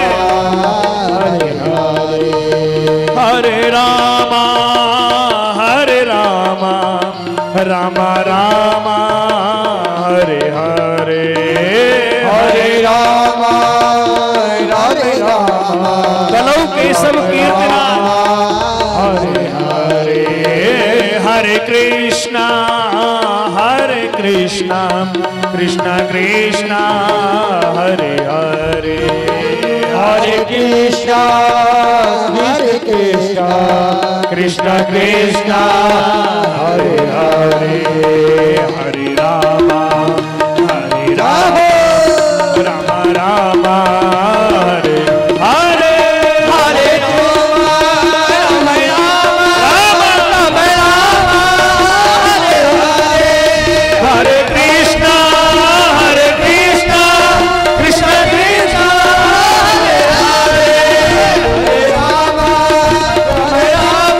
हरे रामा हरे रामा, रामा रामा हरे हरे, हरे रामा हरे रामा, कलौ केशव कीर्तना, हरे हरे, हरे कृष्णा हरे कृष्णा, कृष्णा कृष्णा हरे हरे, हरे कृष्णा हरे कृष्णा, कृष्णा कृष्णा हरे हरे, हरे रामा हरे रामा, रामा रामा हरे हरे, हरे रामा राम राम, राम राम हरे हरे, हरे कृष्णा हरे कृष्णा, कृष्णा कृष्णा हरे हरे, हरे रामा राम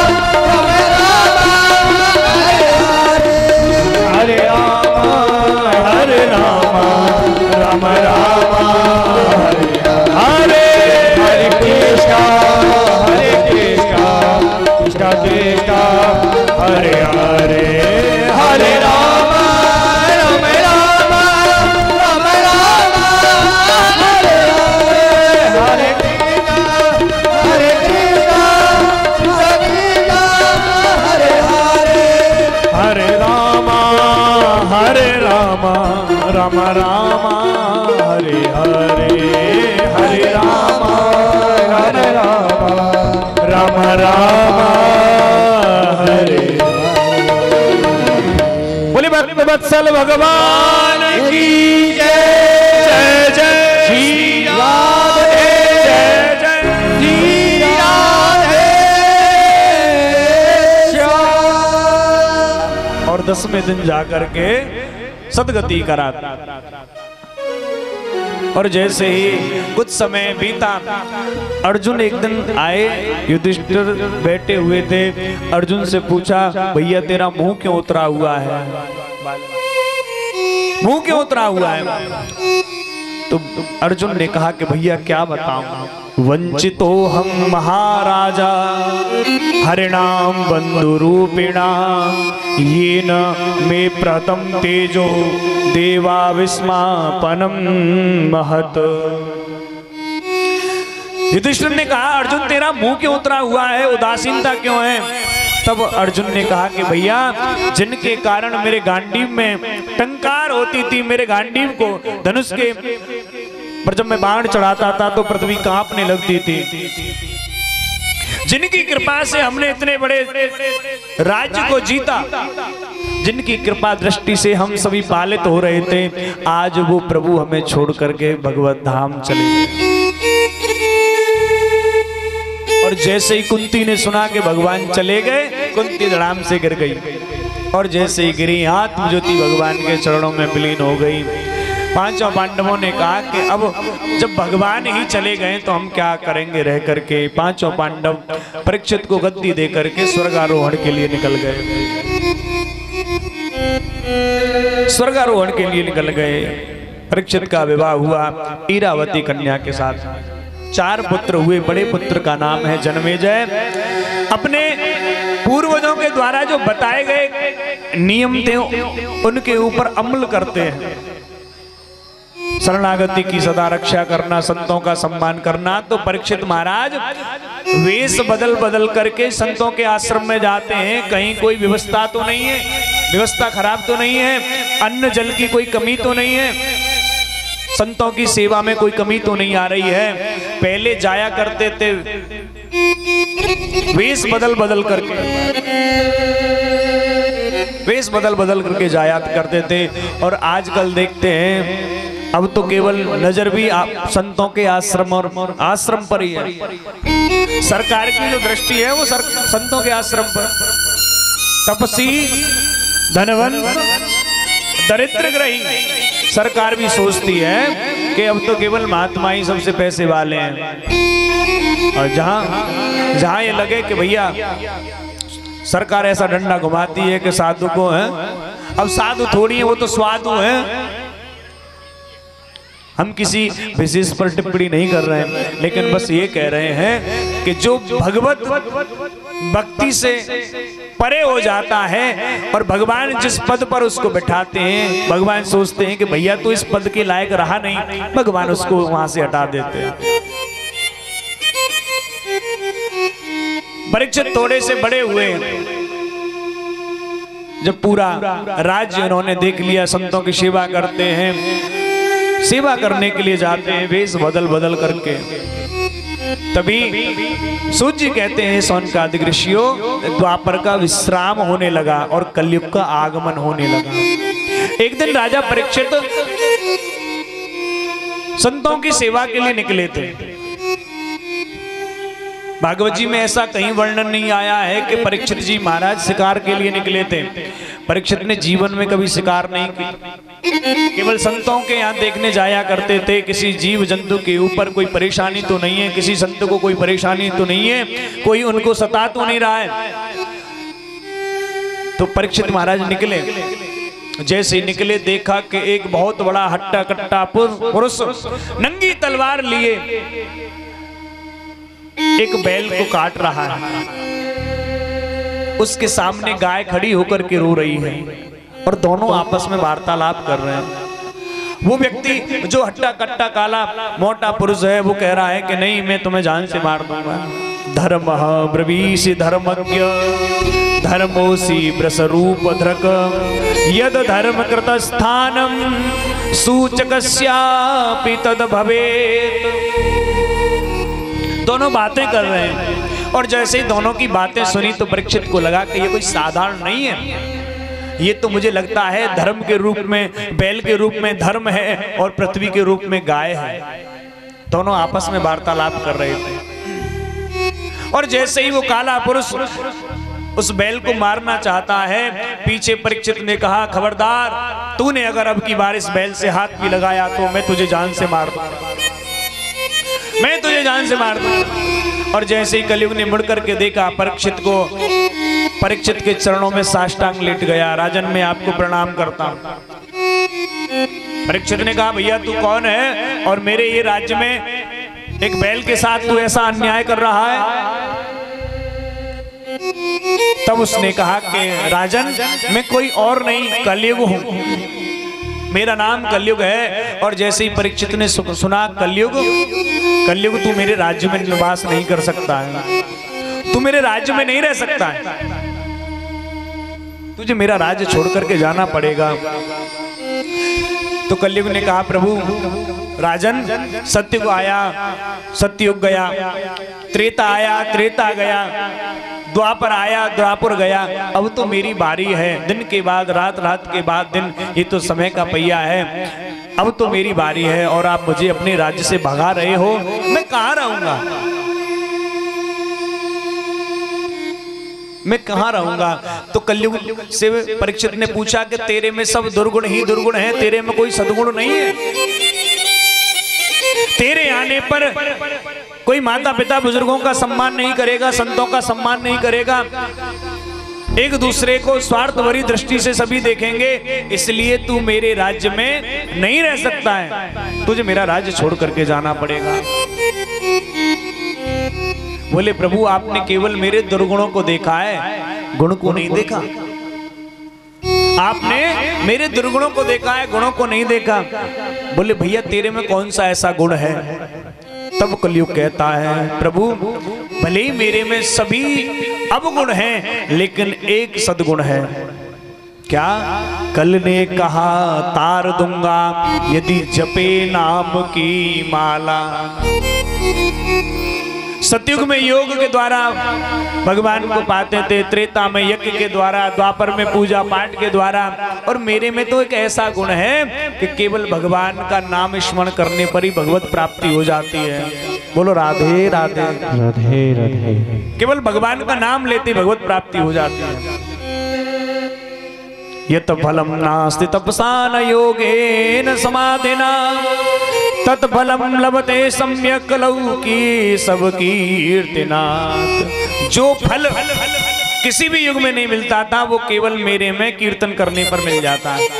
राम, हरे रामा हरे रामा, राम राम हरे हरे, हरे कृष्णा हरे कृष्णा, कृष्णा कृष्णा हरे हरे, हरे राम राम राम, राम राम हरे हरे, हरे कृष्णा हरे कृष्णा, कृष्णा कृष्णा हरे हरे, हरे राम हरे राम, राम राम हरे हरे, हरे राम हरे राम, राम राम हरे, बोले भक्त वत्सल भगवान की जय, जय जय श्री राधे, जय जय श्री राधे श्याम। और दसवें दिन जाकर के सदगति करा, और जैसे ही कुछ समय बीता, अर्जुन एक दिन आए, युधिष्ठिर बैठे हुए थे, अर्जुन से पूछा, भैया तेरा मुंह क्यों उतरा हुआ है, मुंह क्यों उतरा हुआ है। तो अर्जुन ने कहा कि भैया क्या बताऊं, वंचितो हम महाराजा हरिणाम बंधु रूपिणा ये न मे प्रथम तेजो देवा विस्मापनम महत। युधिष्ठिर ने कहा अर्जुन तेरा मुंह क्यों उतरा हुआ है, उदासीनता क्यों है? तब अर्जुन ने कहा कि भैया जिनके कारण मेरे गांडीव में टंकार होती थी, मेरे गांडीव को धनुष के पर जब मैं बाण चढ़ाता था तो पृथ्वी कांपने लगती थी, जिनकी कृपा से हमने इतने बड़े राज्य को जीता, जिनकी कृपा दृष्टि से हम सभी पालित हो रहे थे, आज वो प्रभु हमें छोड़ करके भगवत धाम चले गए। और जैसे ही कुंती ने सुना कि भगवान चले गए, कुंती धड़ाम से गिर गई और जैसे ही गिरी आत्मज्योति भगवान के चरणों में विलीन हो गई। पांचों पांडवों ने कहा कि अब जब भगवान ही चले गए तो हम क्या करेंगे रह करके। पांचों पांडव परीक्षित को गद्दी दे करके स्वर्गारोहण के लिए निकल गए, स्वर्गारोहण के लिए निकल गए। परीक्षित का विवाह हुआ ईरावती कन्या के साथ। चार पुत्र हुए, बड़े पुत्र का नाम है जन्मेजय। अपने पूर्वजों के द्वारा जो बताए गए नियम थे उनके ऊपर अमल करते हैं। शरणागति की सदा रक्षा करना, संतों का सम्मान करना। तो परीक्षित महाराज वेश बदल बदल करके संतों के आश्रम में जाते हैं। कहीं कोई व्यवस्था तो नहीं है, व्यवस्था खराब तो नहीं है, अन्न जल की कोई कमी तो नहीं है, संतों की सेवा में कोई कमी तो नहीं आ रही है। पहले जाया करते थे वेश बदल बदल करके, वेश बदल बदल करके जाया करते थे। और आजकल देखते हैं अब तो केवल नजर भी आप संतों के आश्रम और आश्रम पर ही है। सरकार की जो दृष्टि है वो सर, संतों के आश्रम पर। तपसी धनवंत दरिद्रग्रही, सरकार भी सोचती है कि अब तो केवल महात्मा ही सबसे पैसे वाले हैं। और जहां जहां ये लगे कि भैया सरकार ऐसा डंडा घुमाती है कि साधु को है, अब साधु थोड़ी है, वो तो स्वादु है। हम किसी विशेष पर टिप्पणी नहीं कर रहे हैं, लेकिन बस ये कह रहे हैं कि जो भगवत भक्ति से परे हो जाता है और भगवान जिस पद पर उसको बैठाते हैं, भगवान सोचते हैं कि भैया तो इस पद के लायक रहा नहीं, भगवान उसको वहां से हटा देते हैं। परीक्षित थोड़े से बड़े हुए, जब पूरा राज्य उन्होंने देख लिया, संतों की सेवा करते हैं, सेवा करने के लिए जाते हैं वेश बदल बदल करके। तभी सूत जी कहते हैं सौनकादिक ऋषियों, द्वापर का विश्राम होने लगा और कलयुग का आगमन होने लगा। एक दिन राजा परीक्षित संतों की सेवा के लिए निकले थे। भागवत जी में ऐसा कहीं वर्णन नहीं आया है कि परीक्षित जी महाराज शिकार के लिए निकले थे। परीक्षित ने जीवन में कभी शिकार नहीं की, केवल संतों के यहाँ देखने जाया करते थे। किसी जीव जंतु के ऊपर कोई परेशानी तो नहीं है, किसी संत को कोई परेशानी तो नहीं है, कोई उनको सता तो नहीं रहा है। तो परीक्षित महाराज निकले, जैसे ही निकले देखा कि एक बहुत बड़ा हट्टा कट्टा पुरुष नंगी तलवार लिए एक बैल को काट रहा है। उसके सामने गाय खड़ी होकर के रो रही है और दोनों आपस में वार्तालाप कर रहे हैं। वो व्यक्ति जो हट्टा कट्टा काला मोटा पुरुष है वो कह रहा है कि नहीं, मैं तुम्हें जान से मार दूंगा। धर्म ब्रवीषि धर्मज्ञ धर्मोसी ब्रसरूप धृक यद धर्म कृत स्थानम सूचकस्यापि तद भवेत्। दोनों बातें कर रहे हैं और जैसे ही दोनों की बातें सुनी तो परीक्षित को लगा कि ये कोई साधारण नहीं है, ये तो मुझे लगता है धर्म के रूप में बैल के रूप में धर्म है और पृथ्वी के रूप में गाय है। दोनों आपस में वार्तालाप कर रहे थे और जैसे ही वो काला पुरुष उस बैल को मारना चाहता है, पीछे परीक्षित ने कहा, खबरदार, तूने अगर अब की बार इस बैल से हाथ भी लगाया तो मैं तुझे जान से मार दूंगा, मैं तुझे जान से मार दूंगा। और जैसे ही कलयुग ने मुड़ करके देखा परीक्षित को, परीक्षित के चरणों में साष्टांग लेट गया। राजन, मैं आपको प्रणाम करता हूं। परीक्षित ने कहा, भैया तू कौन है? और मेरे ये राज्य में एक बैल के साथ तू ऐसा अन्याय कर रहा है। तब उसने कहा कि राजन, मैं कोई और नहीं, कलयुग हूं, मेरा नाम कलयुग है। और जैसे ही परीक्षित ने सुना कलयुग, कलयुग तू मेरे राज्य में निवास नहीं कर सकता है, तू मेरे राज्य में नहीं रह सकता है, तुझे मेरा राज्य छोड़ करके जाना पड़ेगा। तो कलयुग ने कहा प्रभु राजन, सत्ययुग आया, सत्ययुग गया, त्रेता आया, त्रेता गया, द्वापर आया, द्वापर गया, अब तो मेरी बारी है। दिन के बाद रात, रात के बाद दिन, ये तो समय का पहिया है, अब तो मेरी बारी है और आप मुझे अपने राज्य से भगा रहे हो, मैं कहाँ रहूंगा, मैं कहाँ रहूंगा। तो कलयुग से परीक्षित ने पूछा कि तेरे में सब दुर्गुण ही दुर्गुण है, तेरे में कोई सद्गुण नहीं है। तेरे आने पर कोई माता पिता बुजुर्गों का सम्मान नहीं करेगा, संतों का सम्मान नहीं करेगा, एक दूसरे को स्वार्थ भरी दृष्टि से सभी देखेंगे, इसलिए तू मेरे राज्य में नहीं रह सकता है, तुझे मेरा राज्य छोड़ करके जाना पड़ेगा। बोले प्रभु आपने केवल मेरे दुर्गुणों को देखा है, गुण को नहीं देखा। आपने मेरे दुर्गुणों को देखा है, गुणों को नहीं देखा। बोले भैया तेरे में कौन सा ऐसा गुण है? तब कलयुग कहता है प्रभु भले ही मेरे में सभी अवगुण हैं, लेकिन एक सद्गुण है। क्या? कल ने कहा तार दूंगा यदि जपे नाम की माला। सतयुग में योग के द्वारा भगवान को पाते थे, त्रेता में यज्ञ के द्वारा, द्वापर में पूजा पाठ के द्वारा, और मेरे में तो एक ऐसा गुण है कि केवल भगवान का नाम स्मरण करने पर ही भगवत प्राप्ति हो जाती है। बोलो राधे राधे राधे राधे। केवल भगवान का नाम लेते भगवत प्राप्ति हो जाती है। यत फलम नास्ति तपसा न योगेन समाधिना तत्फलम लभते सम्यक लौकी सब कीर्तनात्। जो फल किसी भी युग में नहीं मिलता था वो केवल मेरे में कीर्तन करने पर मिल जाता है।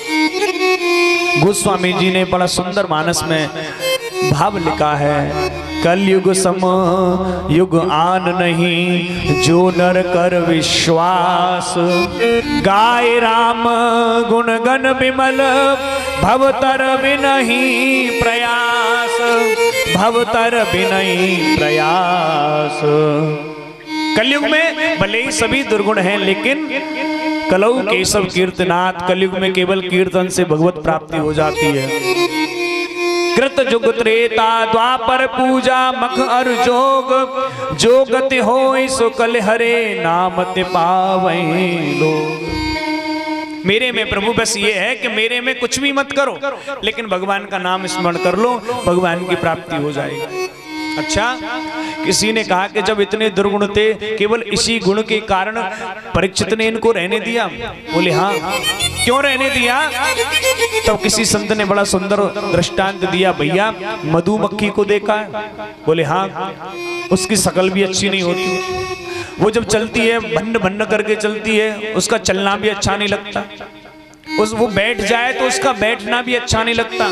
गोस्वामी जी ने बड़ा सुंदर मानस में भाव लिखा है, कलयुग सम युग आन नहीं जो नर कर विश्वास। गाय राम गुण गण विमल भवतर बिनहि प्रयास, भवतर बिनहि प्रयास। कलयुग में भले ही सभी दुर्गुण हैं, लेकिन कलौ केशव कीर्तनाथ, कलयुग में केवल कीर्तन से भगवत प्राप्ति हो जाती है। कृत जुग त्रेता द्वापर पूजा मख अर जोग, जो गति होई सो कल हरे नाम ते पावै लोग। मेरे में प्रभु बस ये है कि मेरे में कुछ भी मत करो, लेकिन भगवान का नाम स्मरण कर लो, भगवान की प्राप्ति हो जाएगी। अच्छा, किसी ने कहा कि जब इतने दुर्गुण थे, केवल इसी गुण के कारण परीक्षित ने इनको रहने दिया। बोले हाँ, क्यों रहने दिया? तब किसी संत ने बड़ा सुंदर दृष्टांत दिया, भैया मधुमक्खी को देखा है? बोले हाँ, उसकी शकल भी अच्छी नहीं होती, वो जब चलती है भन्न भन्न करके चलती है, उसका चलना भी अच्छा नहीं लगता, उस वो बैठ जाए तो उसका बैठना भी अच्छा नहीं लगता,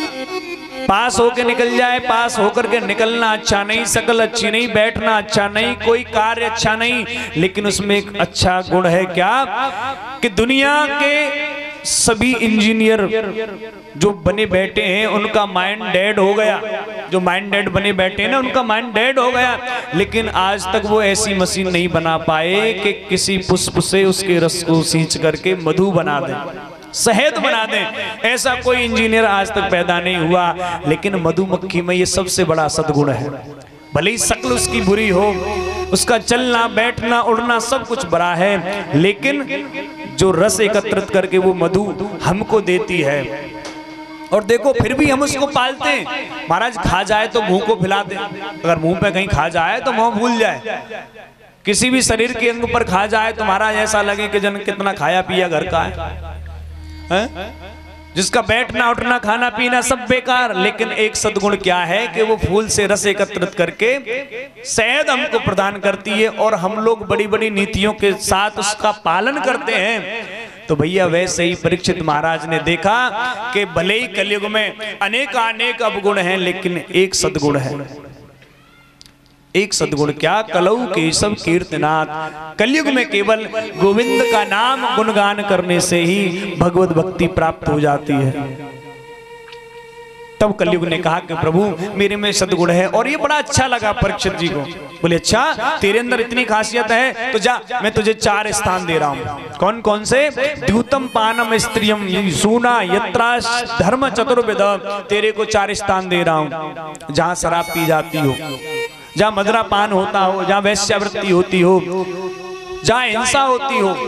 पास होके निकल जाए पास होकर के निकलना अच्छा नहीं, शकल अच्छी नहीं, बैठना अच्छा नहीं, कोई कार्य अच्छा नहीं। लेकिन उसमें एक अच्छा गुण है, क्या? कि दुनिया के सभी इंजीनियर जो बने बैठे हैं उनका माइंड डेड हो गया, जो माइंड डेड बने बैठे हैं ना उनका माइंड डेड हो गया, लेकिन आज तक वो ऐसी मशीन नहीं बना पाए कि किसी पुष्प से उसके रस को सींच करके मधु बना दें, शहद बना दें। ऐसा कोई इंजीनियर आज तक पैदा नहीं हुआ, लेकिन मधुमक्खी में ये सबसे बड़ा सद्गुण है। भले ही शक्ल उसकी बुरी हो, उसका चलना बैठना उड़ना सब कुछ बड़ा है, लेकिन जो रस एकत्रित करके वो मधु हमको देती है, और देखो फिर भी हम उसको पालते हैं। महाराज खा जाए तो मुंह को फैला दे, अगर मुंह पे कहीं खा जाए तो मुंह भूल जाए, किसी भी शरीर के अंग पर खा जाए तो महाराज ऐसा लगे कि जन कितना खाया पिया घर का है, है? जिसका बैठना उठना खाना पीना सब बेकार, लेकिन एक सद्गुण क्या है कि वो फूल से रस एकत्रित करके शहद हमको प्रदान करती है, और हम लोग बड़ी बड़ी नीतियों के साथ उसका पालन करते हैं। तो भैया वैसे ही परीक्षित महाराज ने देखा कि भले ही कलयुग में अनेक अनेक अवगुण हैं, लेकिन एक सद्गुण है। एक सद्गुण क्या? कलौ केशव कीर्तनाथ। कलयुग में केवल गोविंद का नाम गुणगान करने से ही भगवत भक्ति प्राप्त हो जाती है। तब कलयुग ने कहा कि प्रभु मेरे में सद्गुण है, और ये बड़ा अच्छा लगा परीक्षित जी को। बोले अच्छा तेरे अंदर इतनी खासियत है तो जा मैं तुझे चार स्थान दे रहा हूँ। कौन कौन से? द्यूतम पानम स्त्रियम सूना यत्रा धर्म चतुर्विध। तेरे को चार स्थान दे रहा हूँ जहाँ शराब पी जाती हो, जहाँ मदरा पान होता हो, जहाँ वैश्यावृत्ति होती हो, जहाँ हिंसा होती हो,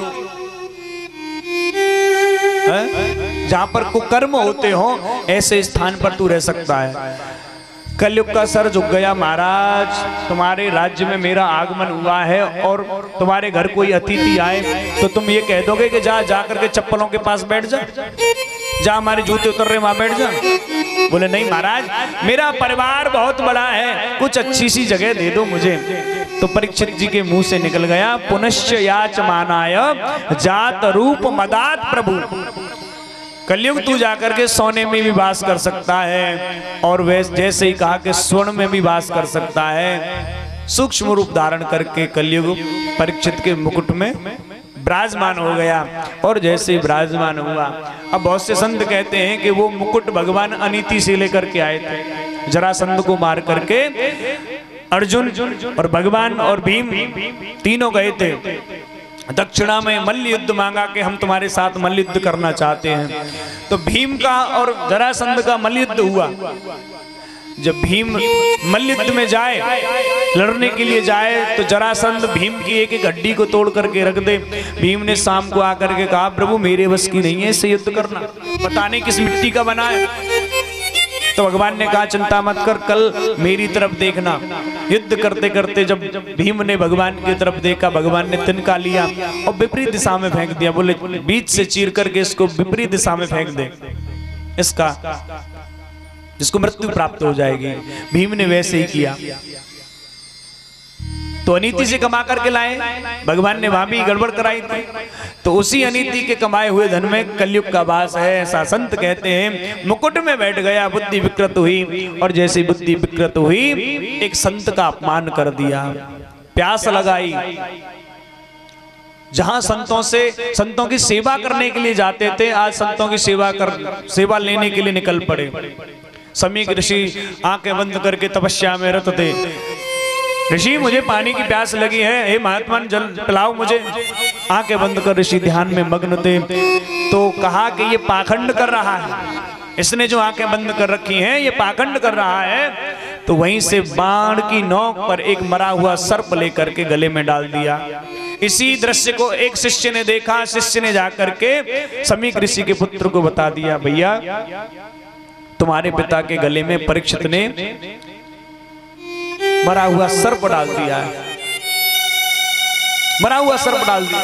जहाँ पर कुकर्म होते हो, ऐसे स्थान पर तू रह सकता है। कलयुग का सर झुक गया, महाराज तुम्हारे राज्य में मेरा आगमन हुआ है और तुम्हारे घर कोई अतिथि आए तो तुम ये कह दोगे कि जा जा करके चप्पलों के पास बैठ जा, जा हमारे जूते उतर रहे वहां बैठ जा। बोले नहीं महाराज मेरा परिवार बहुत बड़ा है, कुछ अच्छी सी जगह दे दो मुझे। तो परीक्षित जी के मुंह से निकल गया पुनश्च याचमानाय जात रूप मदात प्रभु। कलयुग तू जाकर के सोने में भी वास कर सकता है और वैसे जैसे ही कहा कि स्वर्ण में भी वास कर सकता है। सूक्ष्म रूप धारण करके कलयुग परीक्षित के मुकुट में विराजमान हो गया। और जैसे ही विराजमान हुआ, अब बहुत से संत कहते हैं कि वो मुकुट भगवान अनीति से लेकर के आए थे। जरासंध को मार करके अर्जुन और भगवान और भीम तीनों गए थे। दक्षिणा में मल्ल युद्ध मांगा कि हम तुम्हारे साथ मल्ल युद्ध करना चाहते हैं। तो भीम का और जरासंध का मल्ल युद्ध हुआ। जब भीम मल्ल युद्ध में जाए, लड़ने के लिए जाए, तो जरासंध भीम की एक एक हड्डी को तोड़ करके रख दे। भीम ने शाम को आकर के कहा प्रभु मेरे बस की नहीं है इससे युद्ध करना, पता नहीं किस मिट्टी का बना है। तो भगवान ने कहा चिंता मत कर, कल मेरी तरफ देखना। युद्ध करते करते जब भीम ने भगवान की तरफ देखा, भगवान ने तिनका लिया और विपरीत दिशा में फेंक दिया। बोले बीच से चीर करके इसको विपरीत दिशा में फेंक दे, इसका जिसको मृत्यु प्राप्त हो जाएगी। भीम ने वैसे ही किया। तो अनीति से कमा करके लाए, भगवान ने वहां भी गड़बड़ कराई थी। तो उसी अनीति के कमाए हुए धन में कलयुग का वास है, ऐसा संत कहते हैं। मुकुट में बैठ गया, बुद्धि विकृत हुई, और जैसे बुद्धि विकृत हुई एक संत का अपमान कर दिया, प्यास लगाई। जहां संतों से संतों की सेवा करने के लिए जाते थे, आज संतों की सेवा कर सेवा लेने के लिए निकल पड़े। समीक ऋषि आंखें बंद करके तपस्या में रत थे। ऋषि मुझे पानी की प्यास लगी है, हे महात्मा जल पिलाओ मुझे। आंखें बंद कर ऋषि ध्यान में मग्न थे। तो कहा कि ये पाखंड कर रहा है, इसने जो आंखें बंद कर रखी हैं ये पाखंड कर रहा है। तो वहीं से बाण की नोक पर एक मरा हुआ सर्प लेकर के गले में डाल दिया। इसी दृश्य को एक शिष्य ने देखा। शिष्य ने जाकर के समीक ऋषि के पुत्र को बता दिया, भैया तुम्हारे पिता के गले में परीक्षित ने मरा हुआ सर्प डाल दिया है, मरा हुआ सर्प डाल दिया।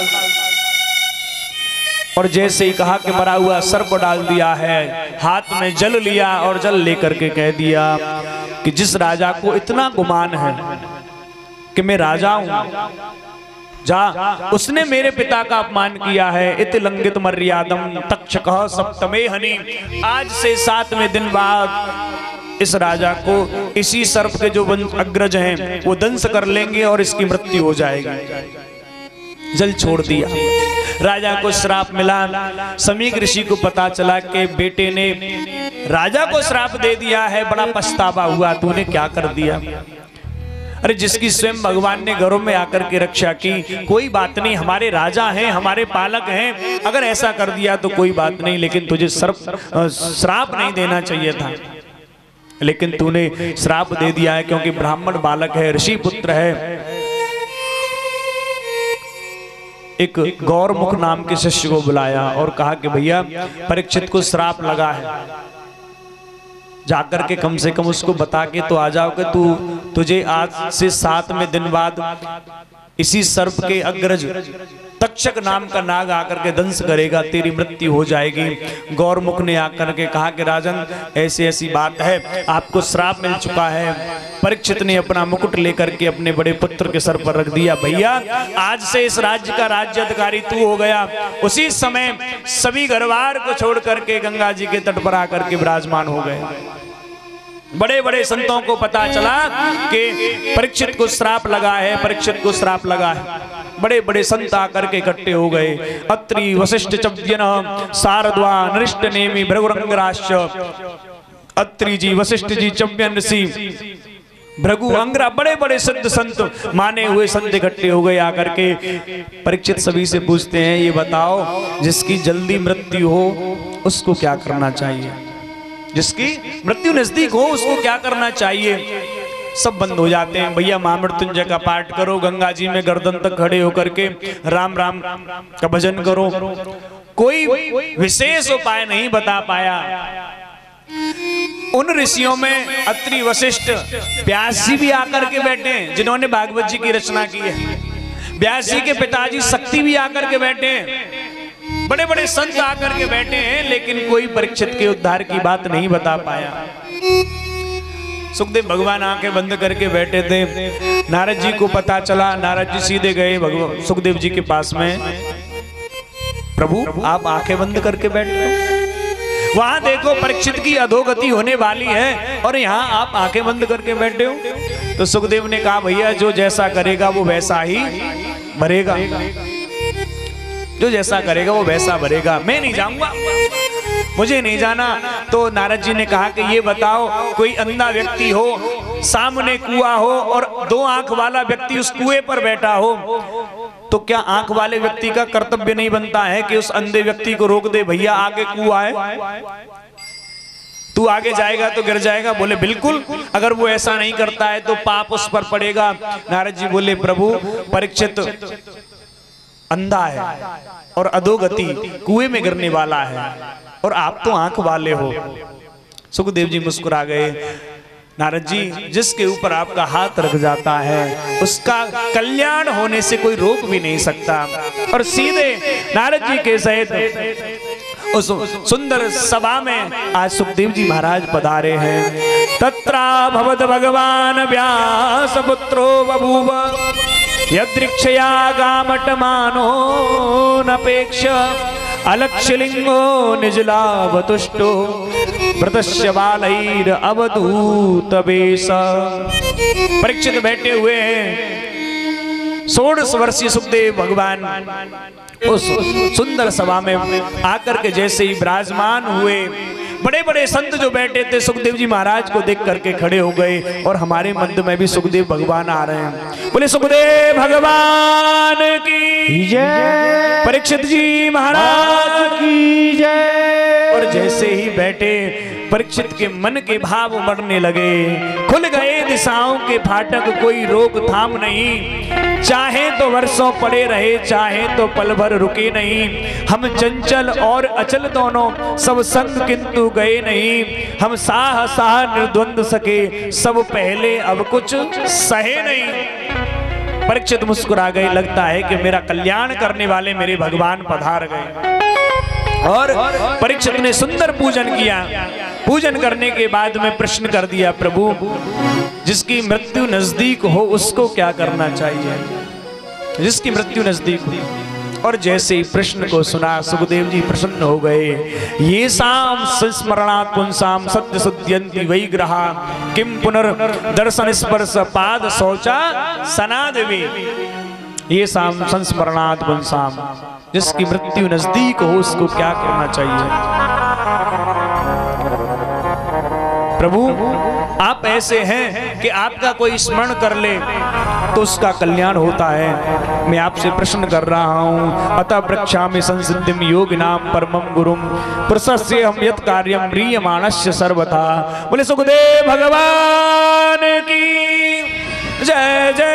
और जैसे ही कहा कि मरा हुआ सर्प डाल दिया है, हाथ में जल लिया और जल लेकर के कह दिया कि जिस राजा को इतना गुमान है कि मैं राजा हूं, जा उसने मेरे पिता का अपमान किया है। इत लंघित मर्यादम तक्षकः सप्तमे हनि। आज से सातवें दिन बाद इस राजा को इसी सर्प के जो अग्रज हैं वो दंश कर लेंगे और इसकी मृत्यु हो जाएगी। जल छोड़ दिया। राजा को श्राप मिला। समीक ऋषि को पता चला कि बेटे ने राजा को श्राप दे दिया है, बड़ा पछतावा हुआ, तूने क्या कर दिया। अरे जिसकी स्वयं भगवान ने घरों में आकर के रक्षा की, कोई बात नहीं, हमारे राजा हैं, हमारे पालक हैं, अगर ऐसा कर दिया तो कोई बात नहीं, लेकिन तुझे सर्प श्राप नहीं देना चाहिए था, लेकिन तूने श्राप दे दिया है क्योंकि ब्राह्मण बालक है, ऋषि पुत्र है। एक गौरमुख नाम के शिष्य को बुलाया और कहा कि भैया परीक्षित को श्राप लगा है, जाकर के कम से कम उसको बता के तो आ जाओ कि तू तुझे आज से सातवें दिन बाद इसी सर्प के अग्रज तक्षक नाम का नाग आकर के दंश करेगा, तेरी मृत्यु हो जाएगी। गौरमुख ने आकर के कहा कि राजन ऐसी ऐसी बात है, आपको श्राप मिल चुका है। परीक्षित ने अपना मुकुट लेकर के अपने बड़े पुत्र के सर पर रख दिया, भैया आज से इस राज्य का राज्य अधिकारी तू हो गया। उसी समय सभी घरवार को छोड़ करके गंगा जी के तट पर आकर के विराजमान हो गए। बड़े बड़े संतों को पता चला कि परीक्षित को श्राप लगा है, परीक्षित को श्राप लगा है। बड़े बड़े संत आकर के इकट्ठे हो गए। अत्रि वशिष्ठ चव्यन शारद्वा नरिष्ट नेमि भृगुरंगराश्च। अत्रि जी, वशिष्ठ जी, चव्यन ऋषि, भृगु, अंगरा, बड़े बड़े सिद्ध संत माने हुए संत इकट्ठे हो गए आकर के। परीक्षित सभी से पूछते हैं, ये बताओ जिसकी जल्दी मृत्यु हो उसको क्या करना चाहिए, जिसकी मृत्यु नजदीक हो उसको क्या करना चाहिए। सब बंद हो जाते हैं। भैया महामृत्युंजय का पाठ करो, गंगा जी में गर्दन तक खड़े होकर के राम राम का भजन करो। कोई विशेष उपाय नहीं बता पाया। उन ऋषियों में अत्रि, वशिष्ठ, व्यास जी भी आकर के बैठे हैं जिन्होंने भागवत जी की रचना की है। व्यास जी के पिताजी शक्ति भी आकर के बैठे हैं, बड़े बड़े संत आकर के बैठे हैं, लेकिन कोई परीक्षित के उद्धार की बात नहीं बता पाया। सुखदेव भगवान आंखें बंद करके बैठे थे। नारद जी को पता चला, नारद जी सीधे गए भगवान सुखदेव जी के पास में, प्रभु आप आंखें बंद करके बैठे, वहां देखो परीक्षित की अधोगति होने वाली है और यहाँ आप आंखें बंद करके बैठे हो। तो सुखदेव ने कहा, भैया जो जैसा करेगा वो वैसा ही भरेगा, जो जैसा करेगा वो वैसा भरेगा, मैं नहीं जाऊंगा, मुझे नहीं जाना। तो नारद जी ने कहा कि ये बताओ, कोई अंधा व्यक्ति हो, सामने कुआं हो और दो आंख वाला व्यक्ति उस कुएं पर बैठा हो, तो क्या आंख वाले व्यक्ति का कर्तव्य नहीं बनता है कि उस अंधे व्यक्ति को रोक दे, भैया आगे कुआं है, तू आगे जाएगा तो गिर जाएगा। बोले बिल्कुल, अगर वो ऐसा नहीं करता है तो पाप उस पर पड़ेगा। नारद जी बोले, प्रभु परीक्षित अंधा है और अधोगति कुएं में गिरने वाला है और आप तो आंख वाले हो। सुखदेव जी मुस्कुरा गए। नारद जी, जिसके ऊपर आपका हाथ रख जाता है उसका कल्याण होने से कोई रोक भी नहीं सकता। और सीधे नारद जी के सहित उस सुंदर सभा में आज सुखदेव जी महाराज पधारे हैं। तत्रा भवत भगवान व्यास पुत्रो बभूव यदृक्षया गामटमानो नपेक्ष अलक्षलिंगो निजलावतुष्टो व्रतस्य बालैर अवधूत वेश। परीक्षित बैठे हुए हैं। षोडश वर्षीय सुखदेव भगवान उस सुंदर सभा में आकर के जैसे ही विराजमान हुए, बड़े बड़े संत जो बैठे थे सुखदेव जी महाराज को देख करके खड़े हो गए और हमारे मध्य में भी सुखदेव भगवान आ रहे हैं। बोले सुखदेव भगवान की जय, परीक्षित जी महाराज की जय। और जैसे ही बैठे परीक्षित के मन के भाव उमड़ने लगे। खुल गए दिशाओं के फाटक, कोई रोक थाम नहीं। चाहे तो वर्षों पड़े रहे, चाहे तो पल भर रुके नहीं। हम चंचल और अचल दोनों, सब संग किंतु गए नहीं। हम साह साह निर्द्वंद सके, सब पहले अब कुछ सहे नहीं। परीक्षित मुस्कुरा गए, लगता है कि मेरा कल्याण करने वाले मेरे भगवान पधार गए। और परीक्षित ने सुंदर पूजन किया। पूजन करने के बाद में प्रश्न कर दिया, प्रभु जिसकी मृत्यु नजदीक हो उसको क्या करना चाहिए, जिसकी मृत्यु नजदीक हो। और जैसे ही प्रश्न को सुना सुखदेव जी प्रसन्न हो गए। ये साम संस्मरणात् पुंसाम सत्य सुध्यन्ति वै ग्रहा किम पुनर्दर्शन स्पर्श पाद शौचा सनादवे। ये साम संस्मरणात् पुंसाम, जिसकी मृत्यु नजदीक हो उसको क्या करना चाहिए। प्रभु आप ऐसे हैं कि आपका कोई स्मरण कर ले तो उसका कल्याण होता है। मैं आपसे प्रश्न कर रहा हूँ। अतः प्रक्षामि संसिद्धिम योगिनाम परमं गुरुम पुरुषस्य हम यत् कार्यम म्रियमाणस्य सर्वथा। बोले सुखदेव भगवान की जय जय।